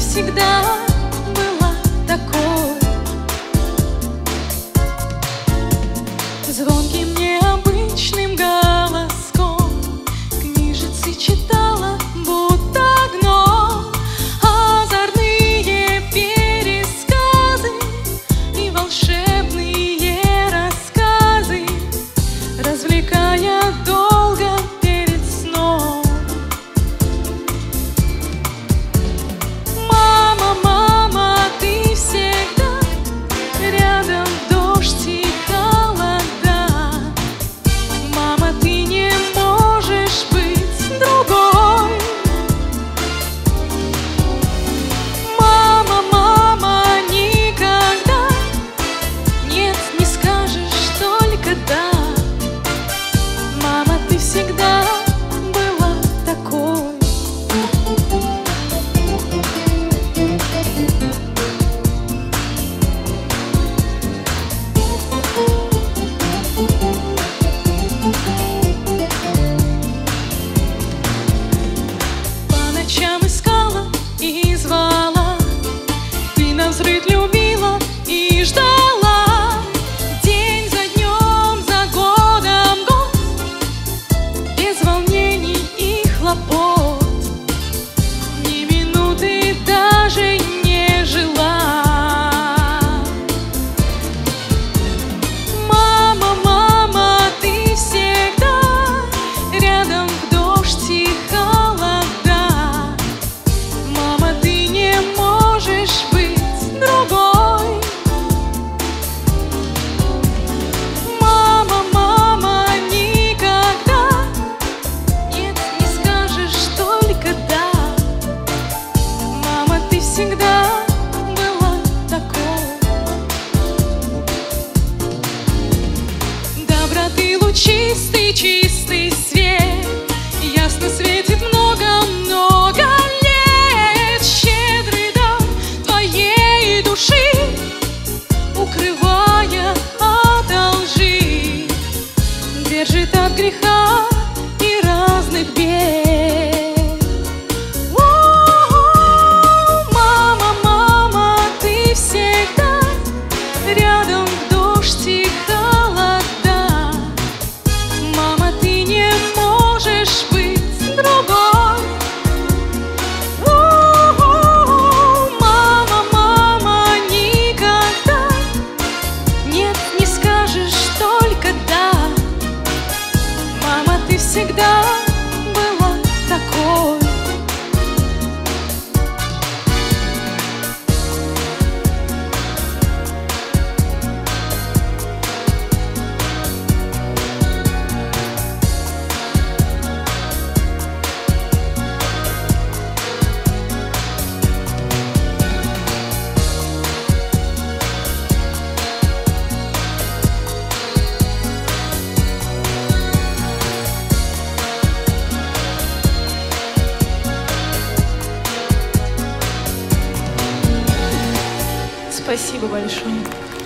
Спасибо большое.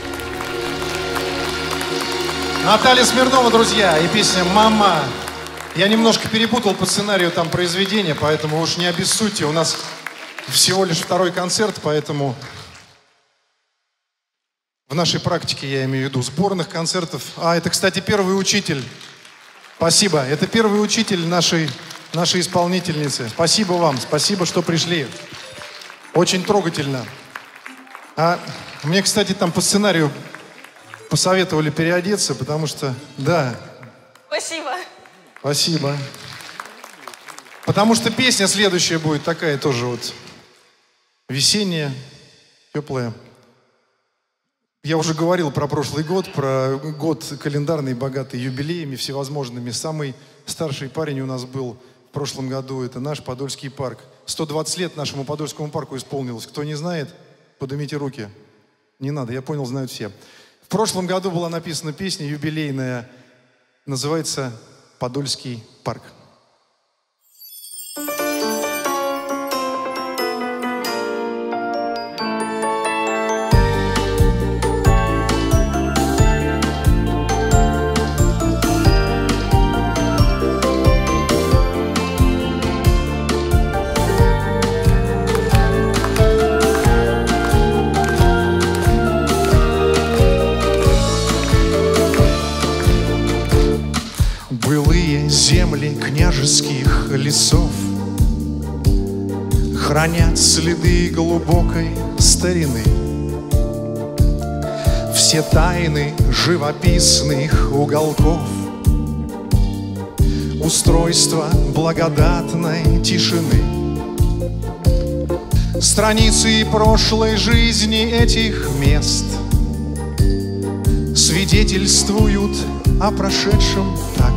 Наталья Смирнова, друзья, и песня «Мама». Я немножко перепутал по сценарию там произведения, поэтому уж не обессудьте. У нас всего лишь второй концерт, поэтому в нашей практике, я имею в виду, сборных концертов. А, это, кстати, первый учитель. Спасибо. Это первый учитель нашей, нашей исполнительницы. Спасибо вам, спасибо, что пришли. Очень трогательно. А мне, кстати, там по сценарию посоветовали переодеться, потому что, да. Спасибо. Спасибо. Потому что песня следующая будет такая тоже вот весенняя, теплая. Я уже говорил про прошлый год, про год календарный, богатый юбилеями всевозможными. Самый старший парень у нас был в прошлом году, это наш Подольский парк. сто двадцать лет нашему Подольскому парку исполнилось. Кто не знает, поднимите руки. Не надо, я понял, знают все. В прошлом году была написана песня юбилейная, называется «Подольский парк». Земли княжеских лесов хранят следы глубокой старины. Все тайны живописных уголков, устройство благодатной тишины. Страницы прошлой жизни этих мест свидетельствуют о прошедшем так.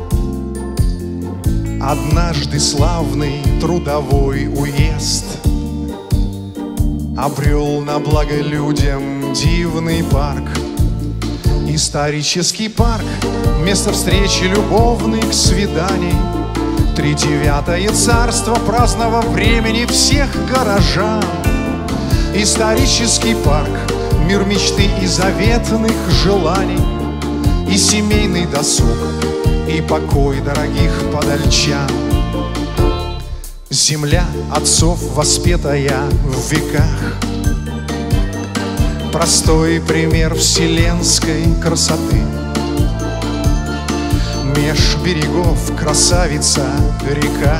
Однажды славный трудовой уезд обрел на благо людям дивный парк. Исторический парк, место встречи любовных свиданий. Тридевятое царство праздного времени всех горожан. Исторический парк, мир мечты и заветных желаний. И семейный досуг, и покой дорогих подольчан. Земля отцов, воспетая в веках, простой пример вселенской красоты. Меж берегов красавица река,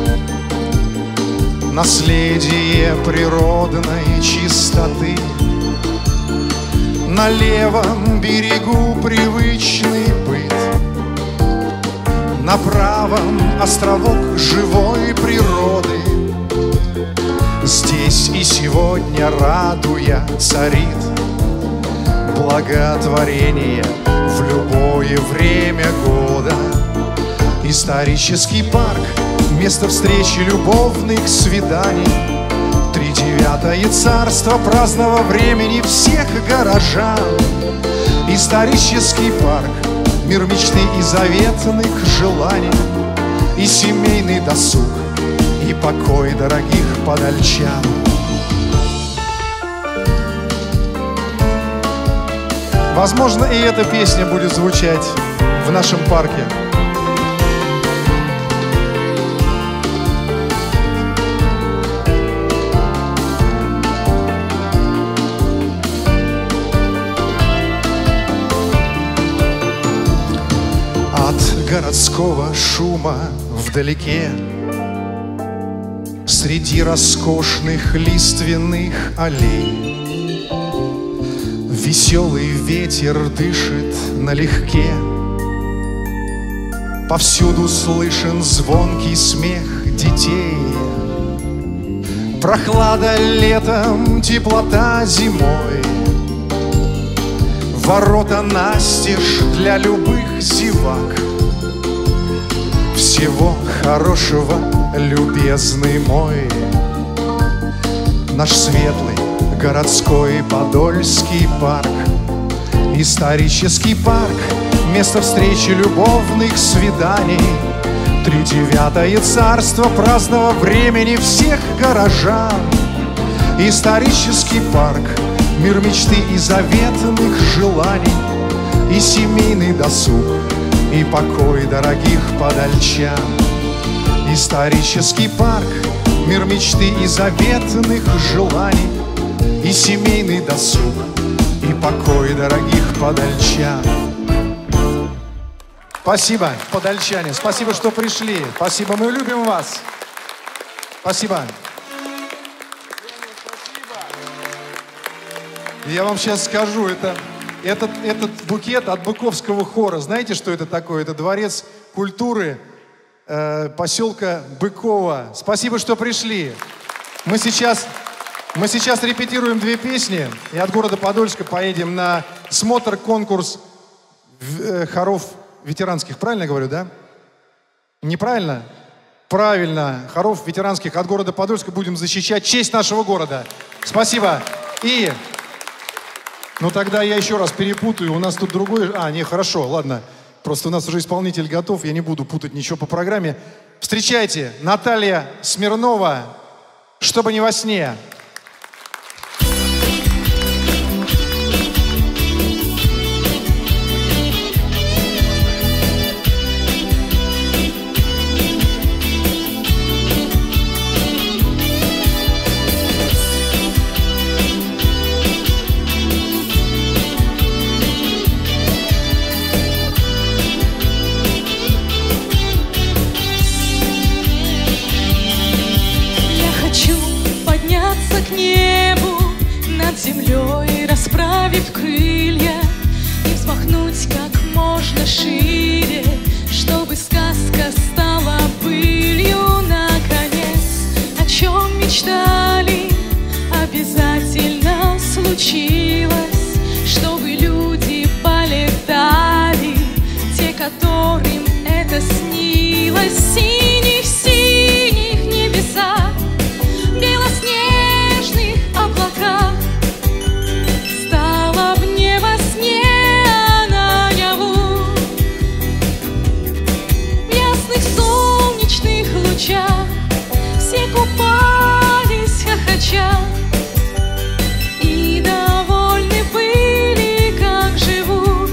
наследие природной чистоты. На левом берегу привычный быт, на правом островок живой природы. Здесь и сегодня, радуя, царит благотворение в любое время года. Исторический парк, место встречи любовных свиданий. Тридевятое царство праздного времени всех горожан. Исторический парк, мир мечты и заветных желаний. И семейный досуг, и покой дорогих подольчан. Возможно, и эта песня будет звучать в нашем парке. Городского шума вдалеке, среди роскошных лиственных аллей, веселый ветер дышит налегке. Повсюду слышен звонкий смех детей. Прохлада летом, теплота зимой. Ворота настежь для любых зевак. Всего хорошего, любезный мой. Наш светлый городской Подольский парк. Исторический парк, место встречи любовных свиданий. Тридевятое царство праздного времени всех горожан. Исторический парк, мир мечты и заветных желаний, и семейный досуг, и покой дорогих подальчан. Исторический парк, мир мечты и заветных желаний, и семейный досуг, и покой дорогих подальчан. Спасибо, подальчане, спасибо, что пришли. Спасибо, мы любим вас. Спасибо. Я вам сейчас скажу, это, этот, этот букет от Быковского хора, знаете, что это такое? Это дворец культуры э, поселка Быково. Спасибо, что пришли. Мы сейчас, мы сейчас репетируем две песни, и от города Подольска поедем на смотр-конкурс э, хоров ветеранских. Правильно я говорю, да? Неправильно? Правильно. Хоров ветеранских от города Подольска будем защищать честь нашего города. Спасибо. И... Ну тогда я еще раз перепутаю, у нас тут другой... А, не, хорошо, ладно. Просто у нас уже исполнитель готов, я не буду путать ничего по программе. Встречайте, Наталья Смирнова, «Чтобы не во сне». К небу над землей, расправив крылья, и взмахнуть как можно шире, чтобы сказка стала былью. Наконец, о чем мечтали, обязательно случилось, чтобы люди полетали, те, которым это снилось. В синих, синих небесах, белоснежных облаках стало мне во сне, а наяву в ясных солнечных лучах все купались хохоча и довольны были, как живут.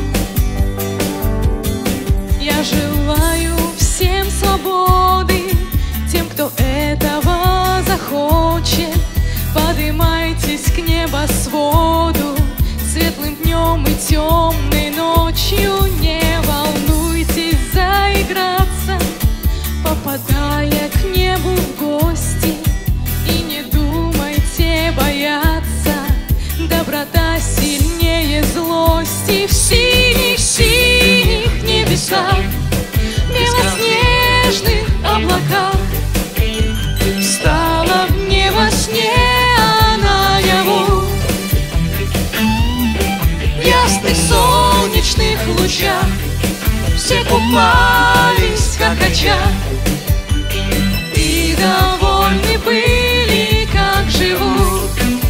Я желаю всем свободы, тем, кто этого захочет. Поднимайтесь к небосводу светлым днем и темной ночью. Не волнуйтесь заиграться, попадая к небу в гости. И не думайте бояться, доброта сильнее злости. В синих, синих небесах, белоснежных облаках стало мне во сне, а наяву в ясных солнечных лучах все купались хохоча и довольны были, как живут.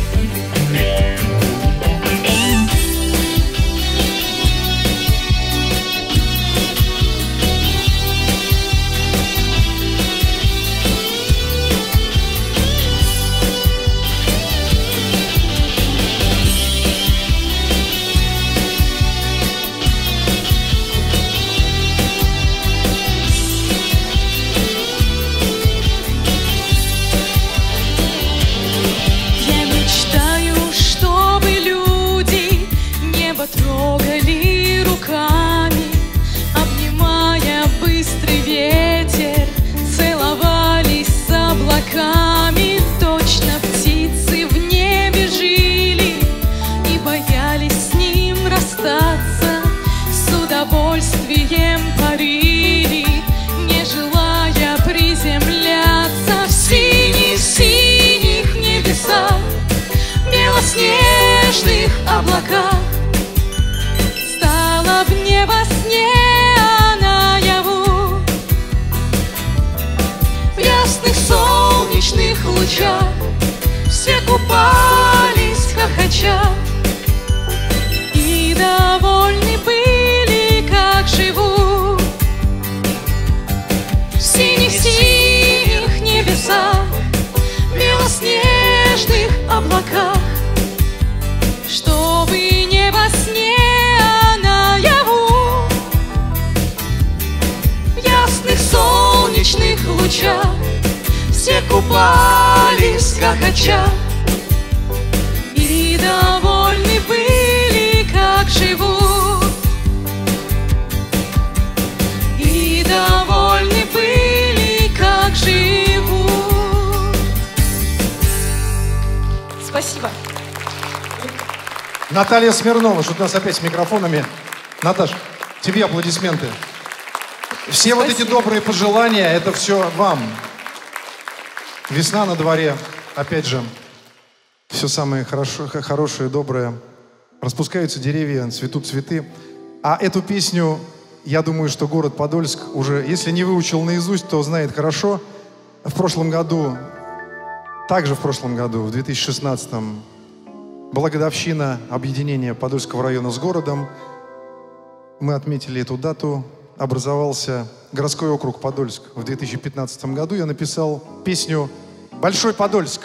Трогали руками, обнимая быстрый ветер, целовались с облаками. Точно птицы в небе жили и боялись с ним расстаться. С удовольствием парили, не желая приземляться. В синих, синих небесах, белоснежных облаках в небо сне, а наяву в ясных солнечных лучах все купались хохоча и довольны были, как живут. В синих, синих небесах, белоснежных облаках купались хохоча и довольны были, как живут, и довольны были, как живут. Спасибо. Наталья Смирнова, что у нас опять с микрофонами. Наташ, тебе аплодисменты. Все Спасибо. Вот эти добрые пожелания, это все вам. Весна на дворе, опять же, все самое хорошо, хорошее, доброе. Распускаются деревья, цветут цветы. А эту песню, я думаю, что город Подольск уже, если не выучил наизусть, то знает хорошо. В прошлом году, также в прошлом году, в две тысячи шестнадцатом, была годовщина объединения Подольского района с городом. Мы отметили эту дату. Образовался городской округ Подольск. В две тысячи пятнадцатом году я написал песню «Большой Подольск».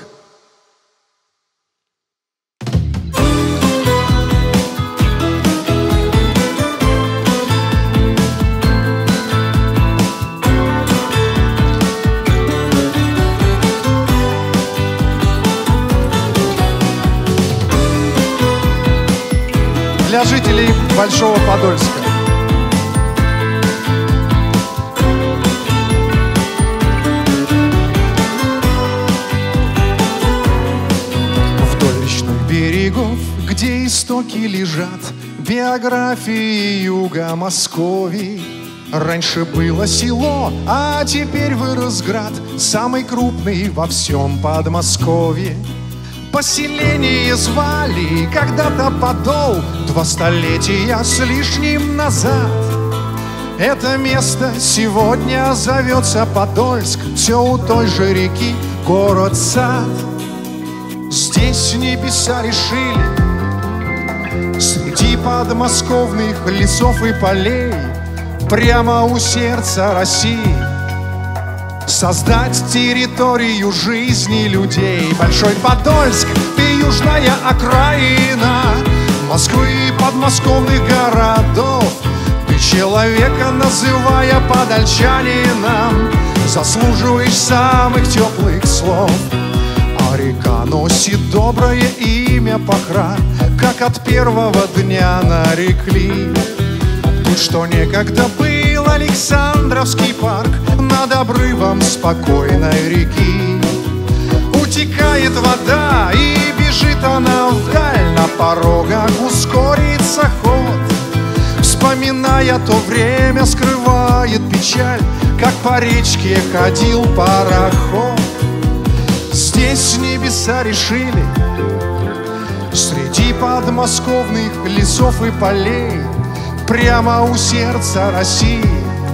Для жителей Большого Подольска. Вдоль речных берегов, где истоки лежат, биографии юга Московии. Раньше было село, а теперь вырос град, самый крупный во всем Подмосковье. Поселение звали когда-то Подол, два столетия с лишним назад. Это место сегодня зовется Подольск, все у той же реки, город-сад. Здесь небеса решили среди подмосковных лесов и полей, прямо у сердца России, создать территорию жизни людей. Большой Подольск, ты южная окраина Москвы и подмосковных городов. Ты человека, называя подольчанином, заслуживаешь самых теплых слов. А река носит доброе имя Похра, как от первого дня нарекли. Тут, что некогда был Александровский парк, над обрывом спокойной реки. Утекает вода и бежит она вдаль, на порогах ускорится ход. Вспоминая то время, скрывает печаль, как по речке ходил пароход. Здесь небеса решили среди подмосковных лесов и полей, прямо у сердца России,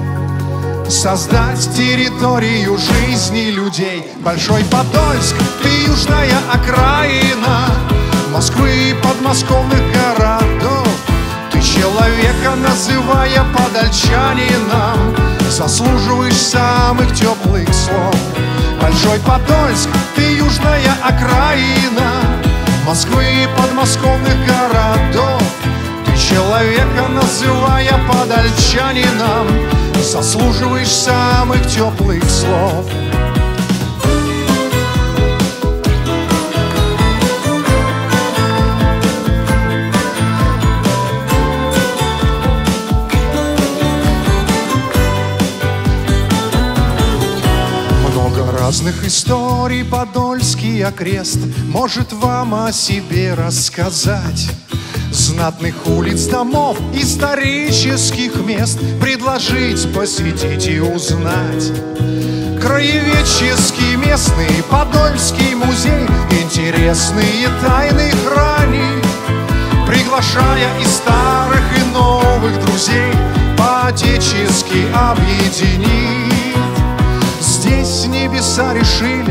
создать территорию жизни людей. Большой Подольск, ты южная окраина Москвы и подмосковных городов. Ты человека, называя подольчанином, заслуживаешь самых теплых слов. Большой Подольск, ты южная окраина Москвы и подмосковных городов. Ты человека, называя подольчанином, заслуживаешь самых теплых слов. Много разных историй Подольский окрест может вам о себе рассказать. Знатных улиц, домов, исторических мест предложить, посетить и узнать. Краеведческий местный Подольский музей интересные тайны хранит, приглашая и старых, и новых друзей, по-отечески объединит. Здесь небеса решили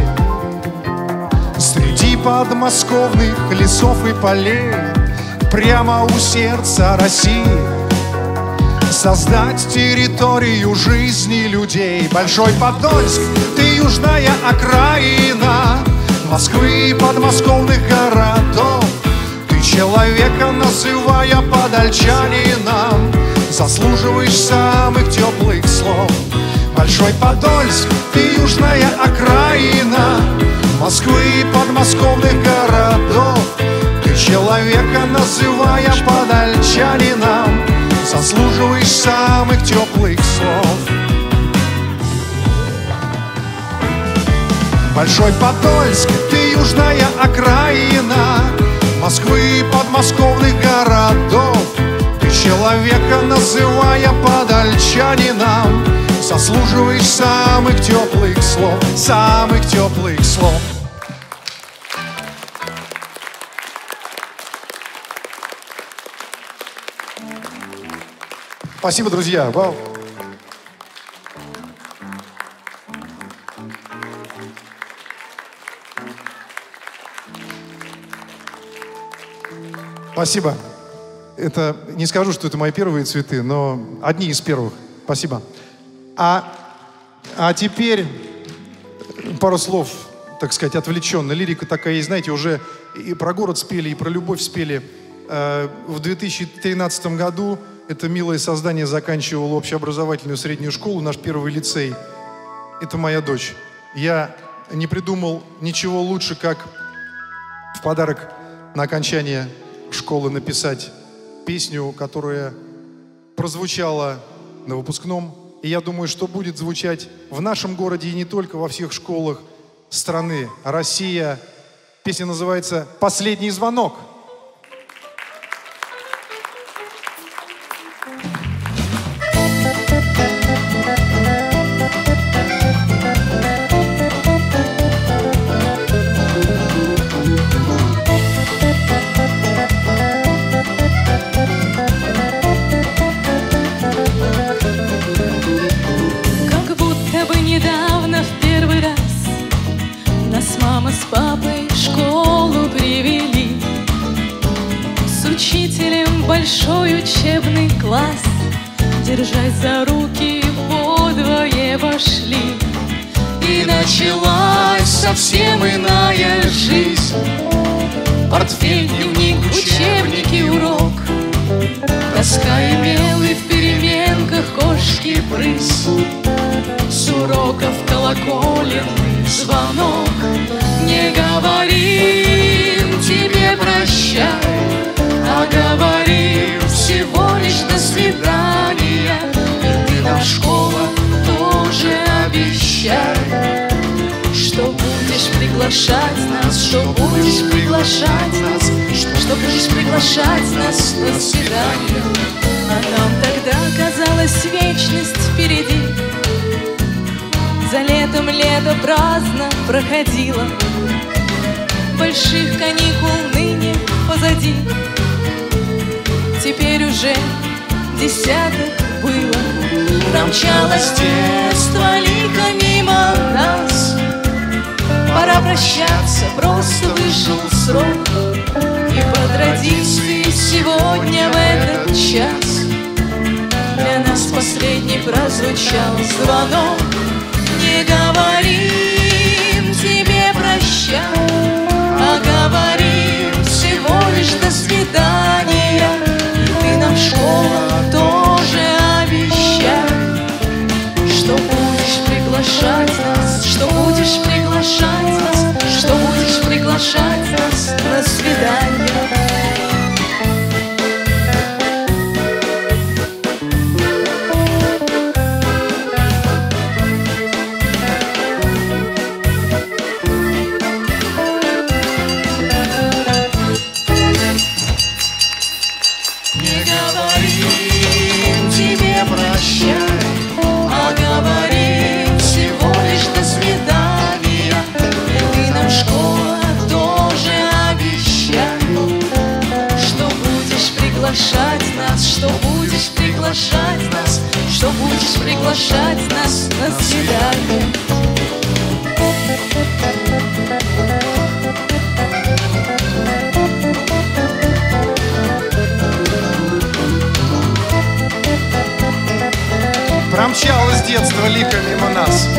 среди подмосковных лесов и полей, прямо у сердца России, создать территорию жизни людей. Большой Подольск, ты южная окраина Москвы и подмосковных городов. Ты человека, называя подольчанином, заслуживаешь самых теплых слов. Большой Подольск, ты южная окраина Москвы и подмосковных городов. Ты человека, называя подольчанином, заслуживаешь самых теплых слов. Большой Подольск, ты южная окраина Москвы и подмосковных городов. Ты человека, называя подольчанином, заслуживаешь самых теплых слов, самых теплых слов. Спасибо, друзья. Вау. Спасибо. Это не скажу, что это мои первые цветы, но одни из первых. Спасибо. А, а теперь пару слов, так сказать, отвлеченно. Лирика такая есть, знаете, уже и про город спели, и про любовь спели. Э, в две тысячи тринадцатом году это милое создание заканчивало общеобразовательную среднюю школу, наш первый лицей. Это моя дочь. Я не придумал ничего лучше, как в подарок на окончание школы написать песню, которая прозвучала на выпускном. И я думаю, что будет звучать в нашем городе и не только, во всех школах страны. Россия. Песня называется «Последний звонок». С папой в школу привели, с учителем в большой учебный класс, держась за руки подвое вошли. И началась совсем иная жизнь. Портфель, дневник, учебники, урок, доска и мел, и в переменках кошки брысь. С уроков колоколенный звонок. Не говорим тебе прощай, а говорим всего лишь до свидания. И ты нам, школа, тоже обещай, что будешь приглашать нас, что будешь приглашать нас, что, что будешь приглашать нас на свидание. А нам тогда казалась вечность впереди. За летом лето праздно проходило, больших каникул ныне позади. Теперь уже десяток было, промчалось детство лихо мимо нас. Пора прощаться, просто вышел срок, и по традиции сегодня в этот час для нас последний прозвучал звонок. Не говорим тебе прощай, а говорим всего лишь до свидания. И ты нам, школа, тоже обещай, что будешь приглашать нас, что будешь приглашать нас, что будешь приглашать нас на свидание. Что будешь приглашать нас, что будешь приглашать нас на свидание. Промчалось детство лихо мимо нас.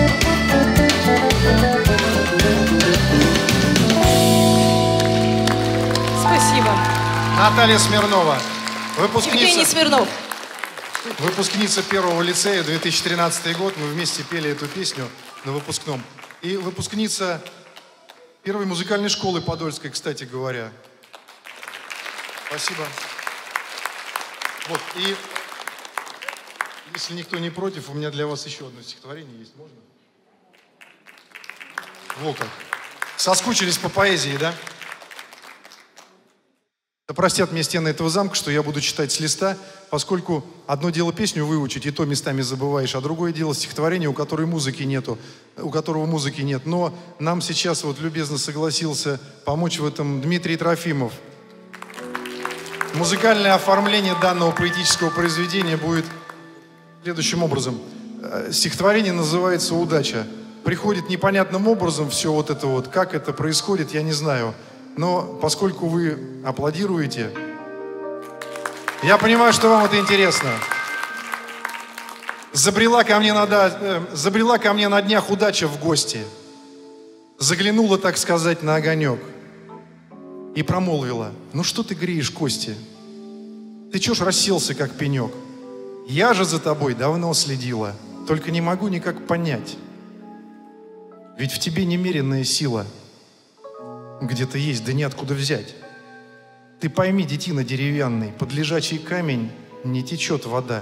Спасибо. Наталья Смирнова, выпускница. Евгений Смирнов. Выпускница первого лицея, две тысячи тринадцатый год. Мы вместе пели эту песню на выпускном. И выпускница первой музыкальной школы Подольской, кстати говоря. Спасибо. Вот, и если никто не против, у меня для вас еще одно стихотворение есть. Можно? Во как. Соскучились по поэзии, да? Да простят мне стены этого замка, что я буду читать с листа, поскольку одно дело песню выучить, и то местами забываешь, а другое дело стихотворение, у которой музыки нету, у которого музыки нет. Но нам сейчас вот любезно согласился помочь в этом Дмитрий Трофимов. Музыкальное оформление данного поэтического произведения будет следующим образом. Стихотворение называется «Удача». Приходит непонятным образом все вот это вот. Как это происходит, я не знаю. Но поскольку вы аплодируете, я понимаю, что вам это интересно. Забрела ко мне на, э, забрела ко мне на днях удача в гости. Заглянула, так сказать, на огонек. И промолвила: ну что ты греешь кости? Ты чё ж расселся, как пенек? Я же за тобой давно следила, только не могу никак понять. Ведь в тебе немеренная сила где-то есть, да неоткуда взять. Ты пойми, детина деревянный, под лежачий камень не течет вода.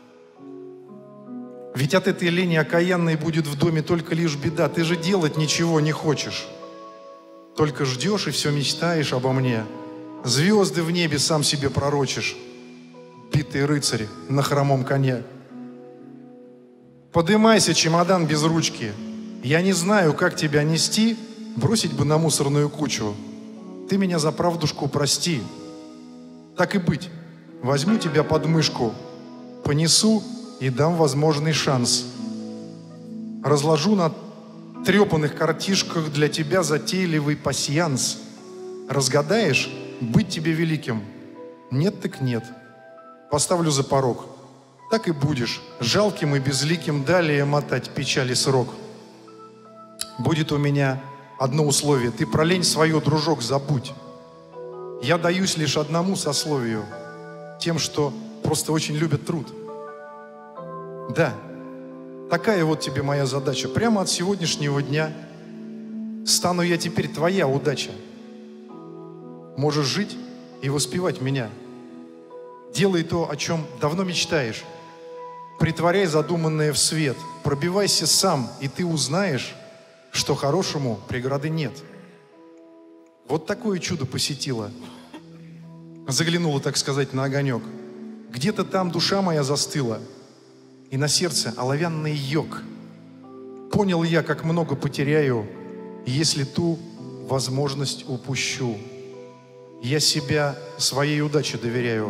Ведь от этой лени окаянной будет в доме только лишь беда. Ты же делать ничего не хочешь. Только ждешь и все мечтаешь обо мне. Звезды в небе сам себе пророчишь. Битый рыцарь на хромом коне. Подымайся, чемодан без ручки. Я не знаю, как тебя нести, бросить бы на мусорную кучу. Ты меня за правдушку прости. Так и быть, возьму тебя под мышку, понесу и дам возможный шанс. Разложу на трепанных картишках для тебя затейливый пасьянс. Разгадаешь, быть тебе великим. Нет так нет. Поставлю за порог. Так и будешь, жалким и безликим, далее мотать печали срок. Будет у меня одно условие. Ты про лень свою, дружок, забудь. Я даюсь лишь одному сословию. Тем, что просто очень любят труд. Да, такая вот тебе моя задача. Прямо от сегодняшнего дня стану я теперь твоя удача. Можешь жить и воспевать меня. Делай то, о чем давно мечтаешь. Притворяй задуманное в свет. Пробивайся сам, и ты узнаешь, что хорошему преграды нет. Вот такое чудо посетило. Заглянула, так сказать, на огонек. Где-то там душа моя застыла, и на сердце оловянный йог. Понял я, как много потеряю, если ту возможность упущу. Я себя своей удаче доверяю.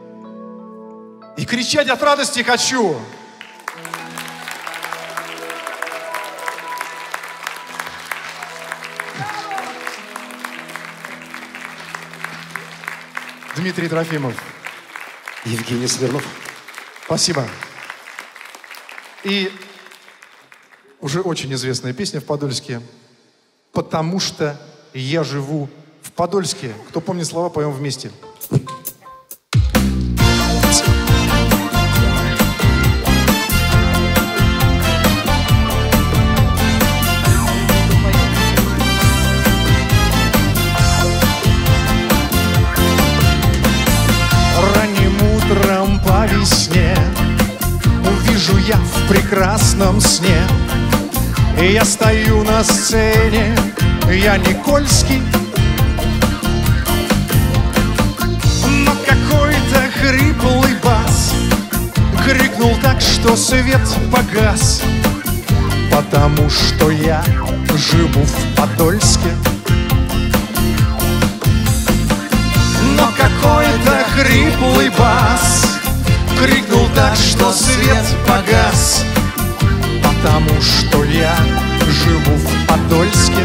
И кричать от радости хочу. Дмитрий Трофимов. Евгений Смирнов. Спасибо. И уже очень известная песня в Подольске. «Потому что я живу в Подольске». Кто помнит слова, поем вместе. По весне увижу я в прекрасном сне, и я стою на сцене, я Никольский, но какой-то хриплый бас крикнул так, что свет погас. Потому что я живу в Подольске. Но какой-то хриплый бас крикнул так, что свет погас. Потому что я живу в Подольске.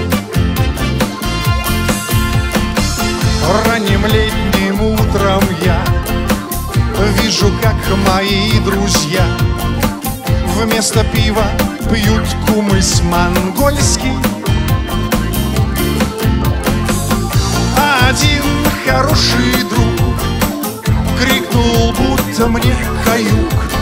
Ранним летним утром я вижу, как мои друзья вместо пива пьют кумыс монгольский. А один хороший друг крикнул, будто мне каюк: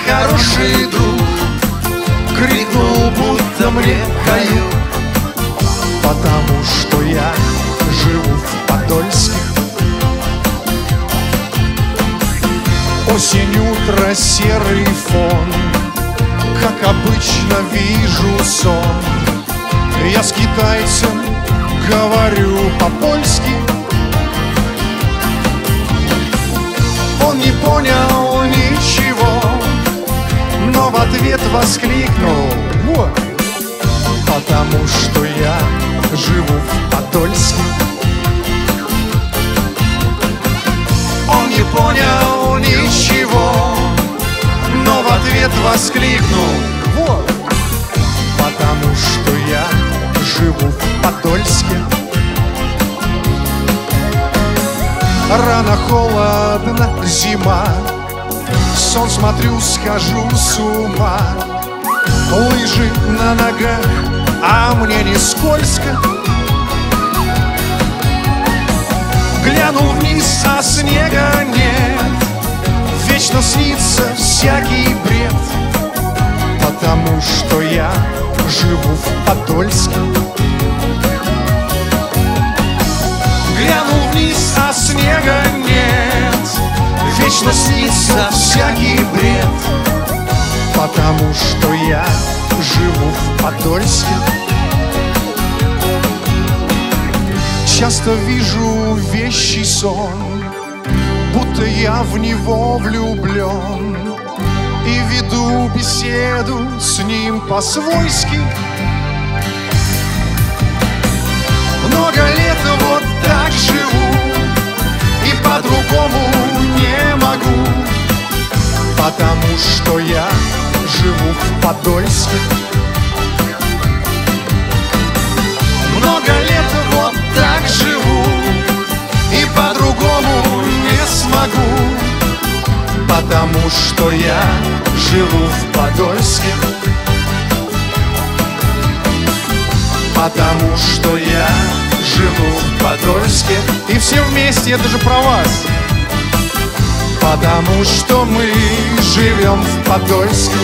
хороший друг крикнул, будто мне кают. Потому что я живу в Подольске. Осень, утро, серый фон, как обычно вижу сон. Я с китайцем говорю по-польски. Он не понял ничего, но в ответ воскликнул: вот, потому что я живу в Подольске. Он не понял ничего, но в ответ воскликнул: вот, потому что я живу в Подольске. Рано, холодно, зима, сон смотрю, схожу с ума. Лыжи на ногах, а мне не скользко. Глянул вниз, а снега нет. Вечно снится всякий бред, потому что я живу в Подольске. Глянул вниз, а снега нет. Вечно снится всякий бред, потому что я живу в Подольске. Часто вижу вещий сон, будто я в него влюблен, и веду беседу с ним по-свойски. много лет вот так живу, и по-другому не могу, потому что я живу в Подольске. Много лет вот так живу, и по-другому не смогу, потому что я живу в Подольске. Потому что я живу в Подольске. И все вместе, это же про вас. Потому что мы живем в Подольске.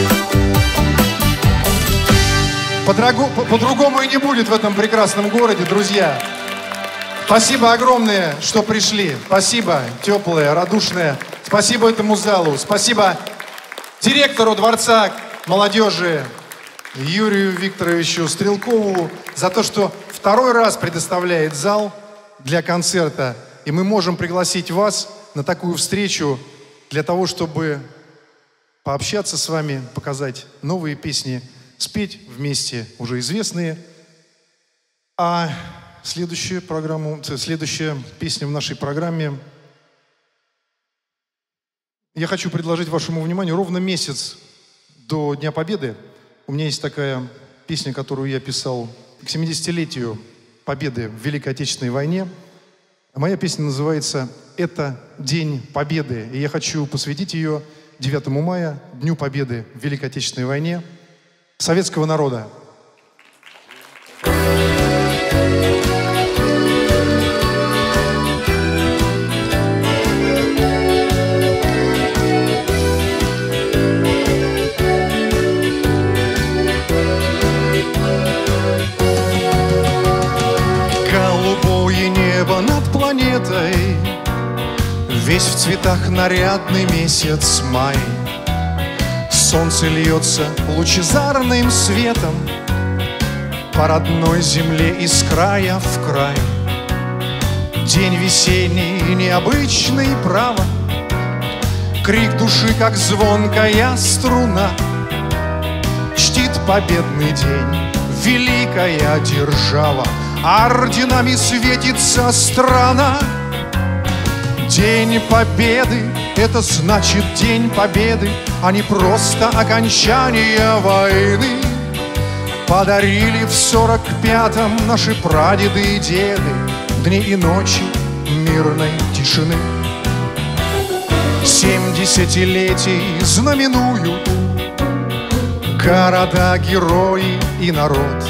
По-другому и не будет в этом прекрасном городе, друзья. Спасибо огромное, что пришли. Спасибо, теплые, радушные. Спасибо этому залу. Спасибо директору Дворца молодежи Юрию Викторовичу Стрелкову за то, что второй раз предоставляет зал для концерта. И мы можем пригласить вас на такую встречу для того, чтобы пообщаться с вами, показать новые песни, спеть вместе уже известные. А следующую программу, следующая песня в нашей программе я хочу предложить вашему вниманию. Ровно месяц до Дня Победы у меня есть такая песня, которую я писал к семидесятилетию Победы в Великой Отечественной войне. Моя песня называется «Это День Победы». И я хочу посвятить ее девятому мая, Дню Победы в Великой Отечественной войне советского народа. Голубое небо над планетой, весь в цветах нарядный месяц май. Солнце льется лучезарным светом по родной земле из края в край. День весенний, необычный, право, крик души, как звонкая струна, чтит победный день великая держава, орденами светится страна. День Победы — это значит День Победы, а не просто окончание войны. Подарили в сорок пятом наши прадеды и деды дни и ночи мирной тишины. Семь десятилетий знаменуют города, герои и народ.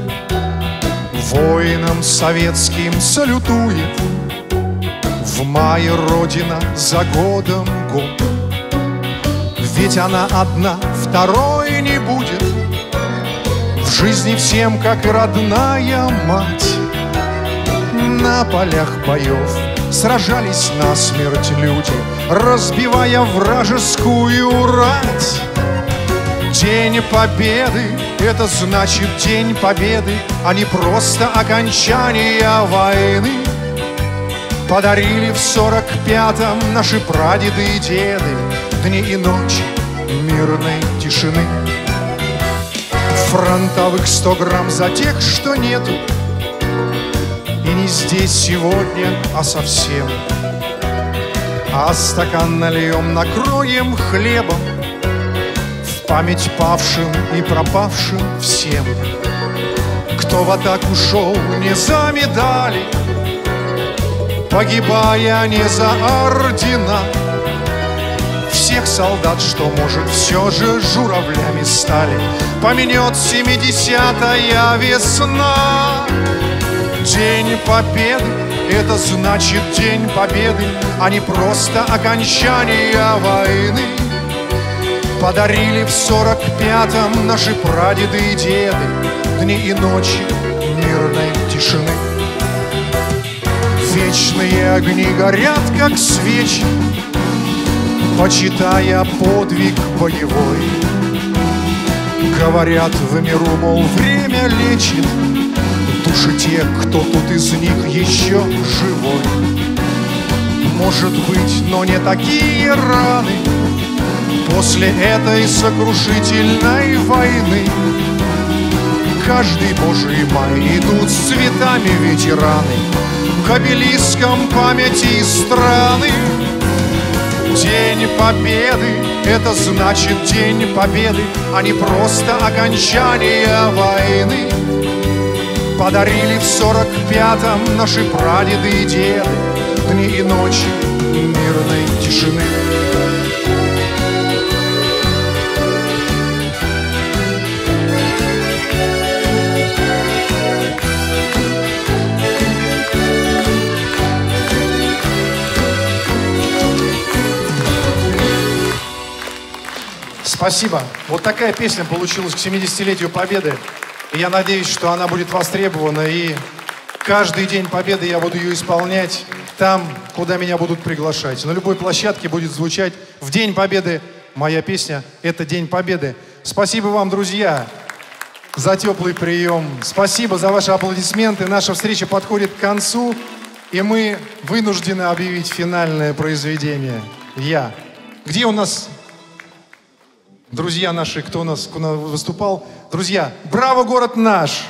Воинам советским салютует в мае Родина за годом год. Ведь Ведь она одна, второй не будет. В жизни всем, как и родная мать. На полях боев сражались насмерть люди, разбивая вражескую рать. День Победы — это значит День Победы, а не просто окончание войны. Подарили в сорок пятом наши прадеды и деды дни и ночи мирной тишины. Фронтовых сто грамм за тех, что нету, и не здесь сегодня, а совсем. А стакан нальем, накроем хлебом в память павшим и пропавшим всем. Кто в атаку шел не за медали, погибая не за ордена, всех солдат, что, может, все же журавлями стали, поменет семидесятая весна. День Победы — это значит День Победы, а не просто окончание войны. Подарили в сорок пятом наши прадеды и деды дни и ночи мирной тишины. Вечные огни горят, как свечи, почитая подвиг боевой. Говорят в миру, мол, время лечит души тех, кто тут из них еще живой. Может быть, но не такие раны после этой сокрушительной войны. Каждый божий май идут с цветами ветераны к обелискам памяти страны. День Победы — это значит День Победы, а не просто окончание войны. Подарили в сорок пятом наши прадеды и деды дни и ночи мирной тишины. Спасибо. Вот такая песня получилась к семидесятилетию Победы. И я надеюсь, что она будет востребована. И каждый день Победы я буду ее исполнять там, куда меня будут приглашать. На любой площадке будет звучать в День Победы моя песня. Это День Победы. Спасибо вам, друзья, за теплый прием. Спасибо за ваши аплодисменты. Наша встреча подходит к концу. И мы вынуждены объявить финальное произведение. Я. Где у нас... Друзья наши, кто у нас, кто у нас выступал? Друзья, браво, город наш!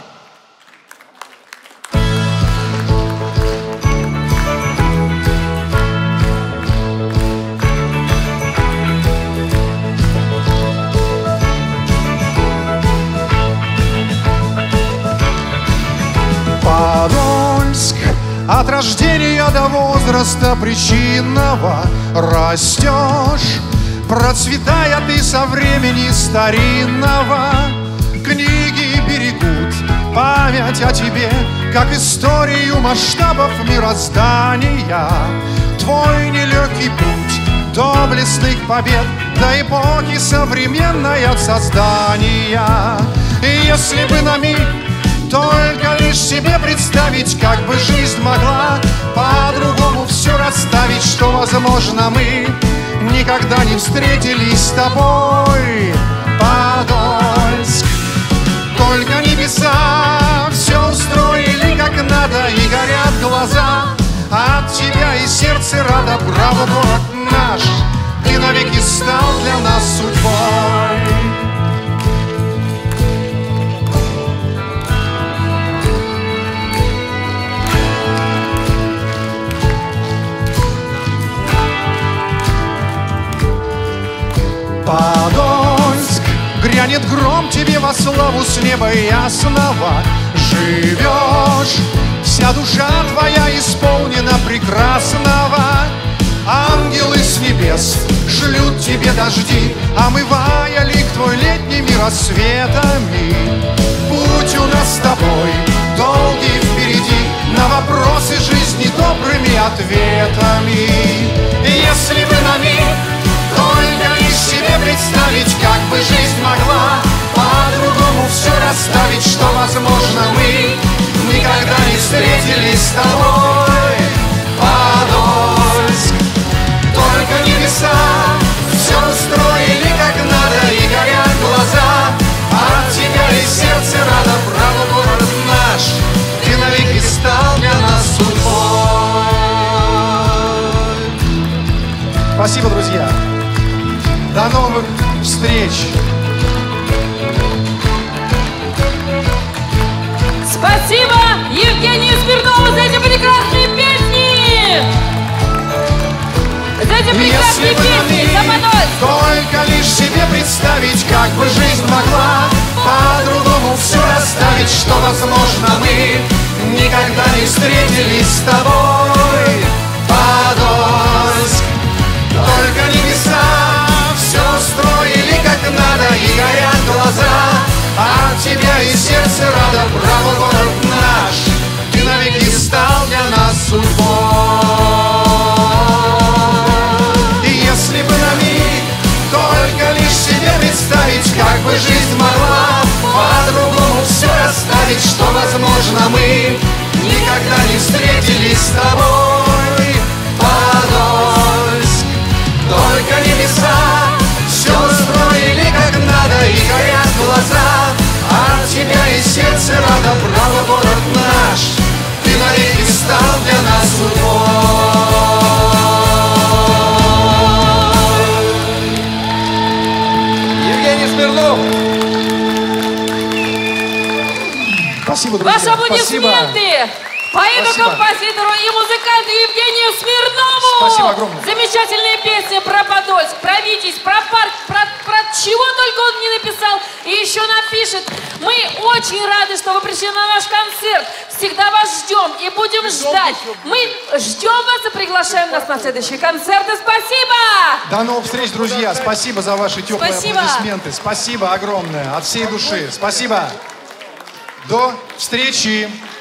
Подольск, от рождения до возраста причинного растешь, процветая ты со времени старинного. Книги берегут память о тебе, как историю масштабов мироздания. Твой нелегкий путь доблестных побед до эпохи современной от создания. И если бы на миг только лишь себе представить, как бы жизнь могла по-другому все расставить, что, возможно, мы никогда не встретились с тобой, Подольск. Только небеса все устроили как надо, и горят глаза от тебя, и сердце радо. Браво, город наш, ты навеки стал для нас судьбой. Подольск, грянет гром тебе во славу с неба ясного. Живешь, вся душа твоя исполнена прекрасного. Ангелы с небес шлют тебе дожди, омывая лик твой летними рассветами. Путь у нас с тобой долгий впереди, на вопросы жизни добрыми ответами. Если бы на миг только лишь себе представить, До новых встреч. Спасибо Евгению Смирнову за эти прекрасные песни! За эти прекрасные Если бы песни! мы Западось! только лишь себе представить, как бы жизнь могла по-другому все расставить, что, возможно, мы никогда не встретились с тобой. Подольск, только небеса все устроили как надо, и горят глаза от тебя, и сердце радо. Браво, город наш, ты навеки стал для нас судьбой. Если бы на миг только лишь себе представить, как бы жизнь могла по-другому все расставить, что, возможно, мы никогда не встретились с тобой. Подольск, только небеса все устроили как надо, и горят глаза от тебя, и сердце радо. Браво, город наш, ты навеки стал для нас судьбой. Смирнов. Спасибо, друзья. Ваши аплодисменты поэту-композитору и музыканту Евгению Смирнову. Спасибо огромное. Замечательные песни про Подольск, про Витязь, про парк, про, про чего только он не написал и еще напишет. Мы очень рады, что вы пришли на наш концерт. Всегда вас ждем и будем ждать. Мы ждем вас и приглашаем нас на следующие концерты. Спасибо! До новых встреч, друзья. Спасибо за ваши теплые Спасибо. аплодисменты. Спасибо огромное от всей души. Спасибо. До встречи.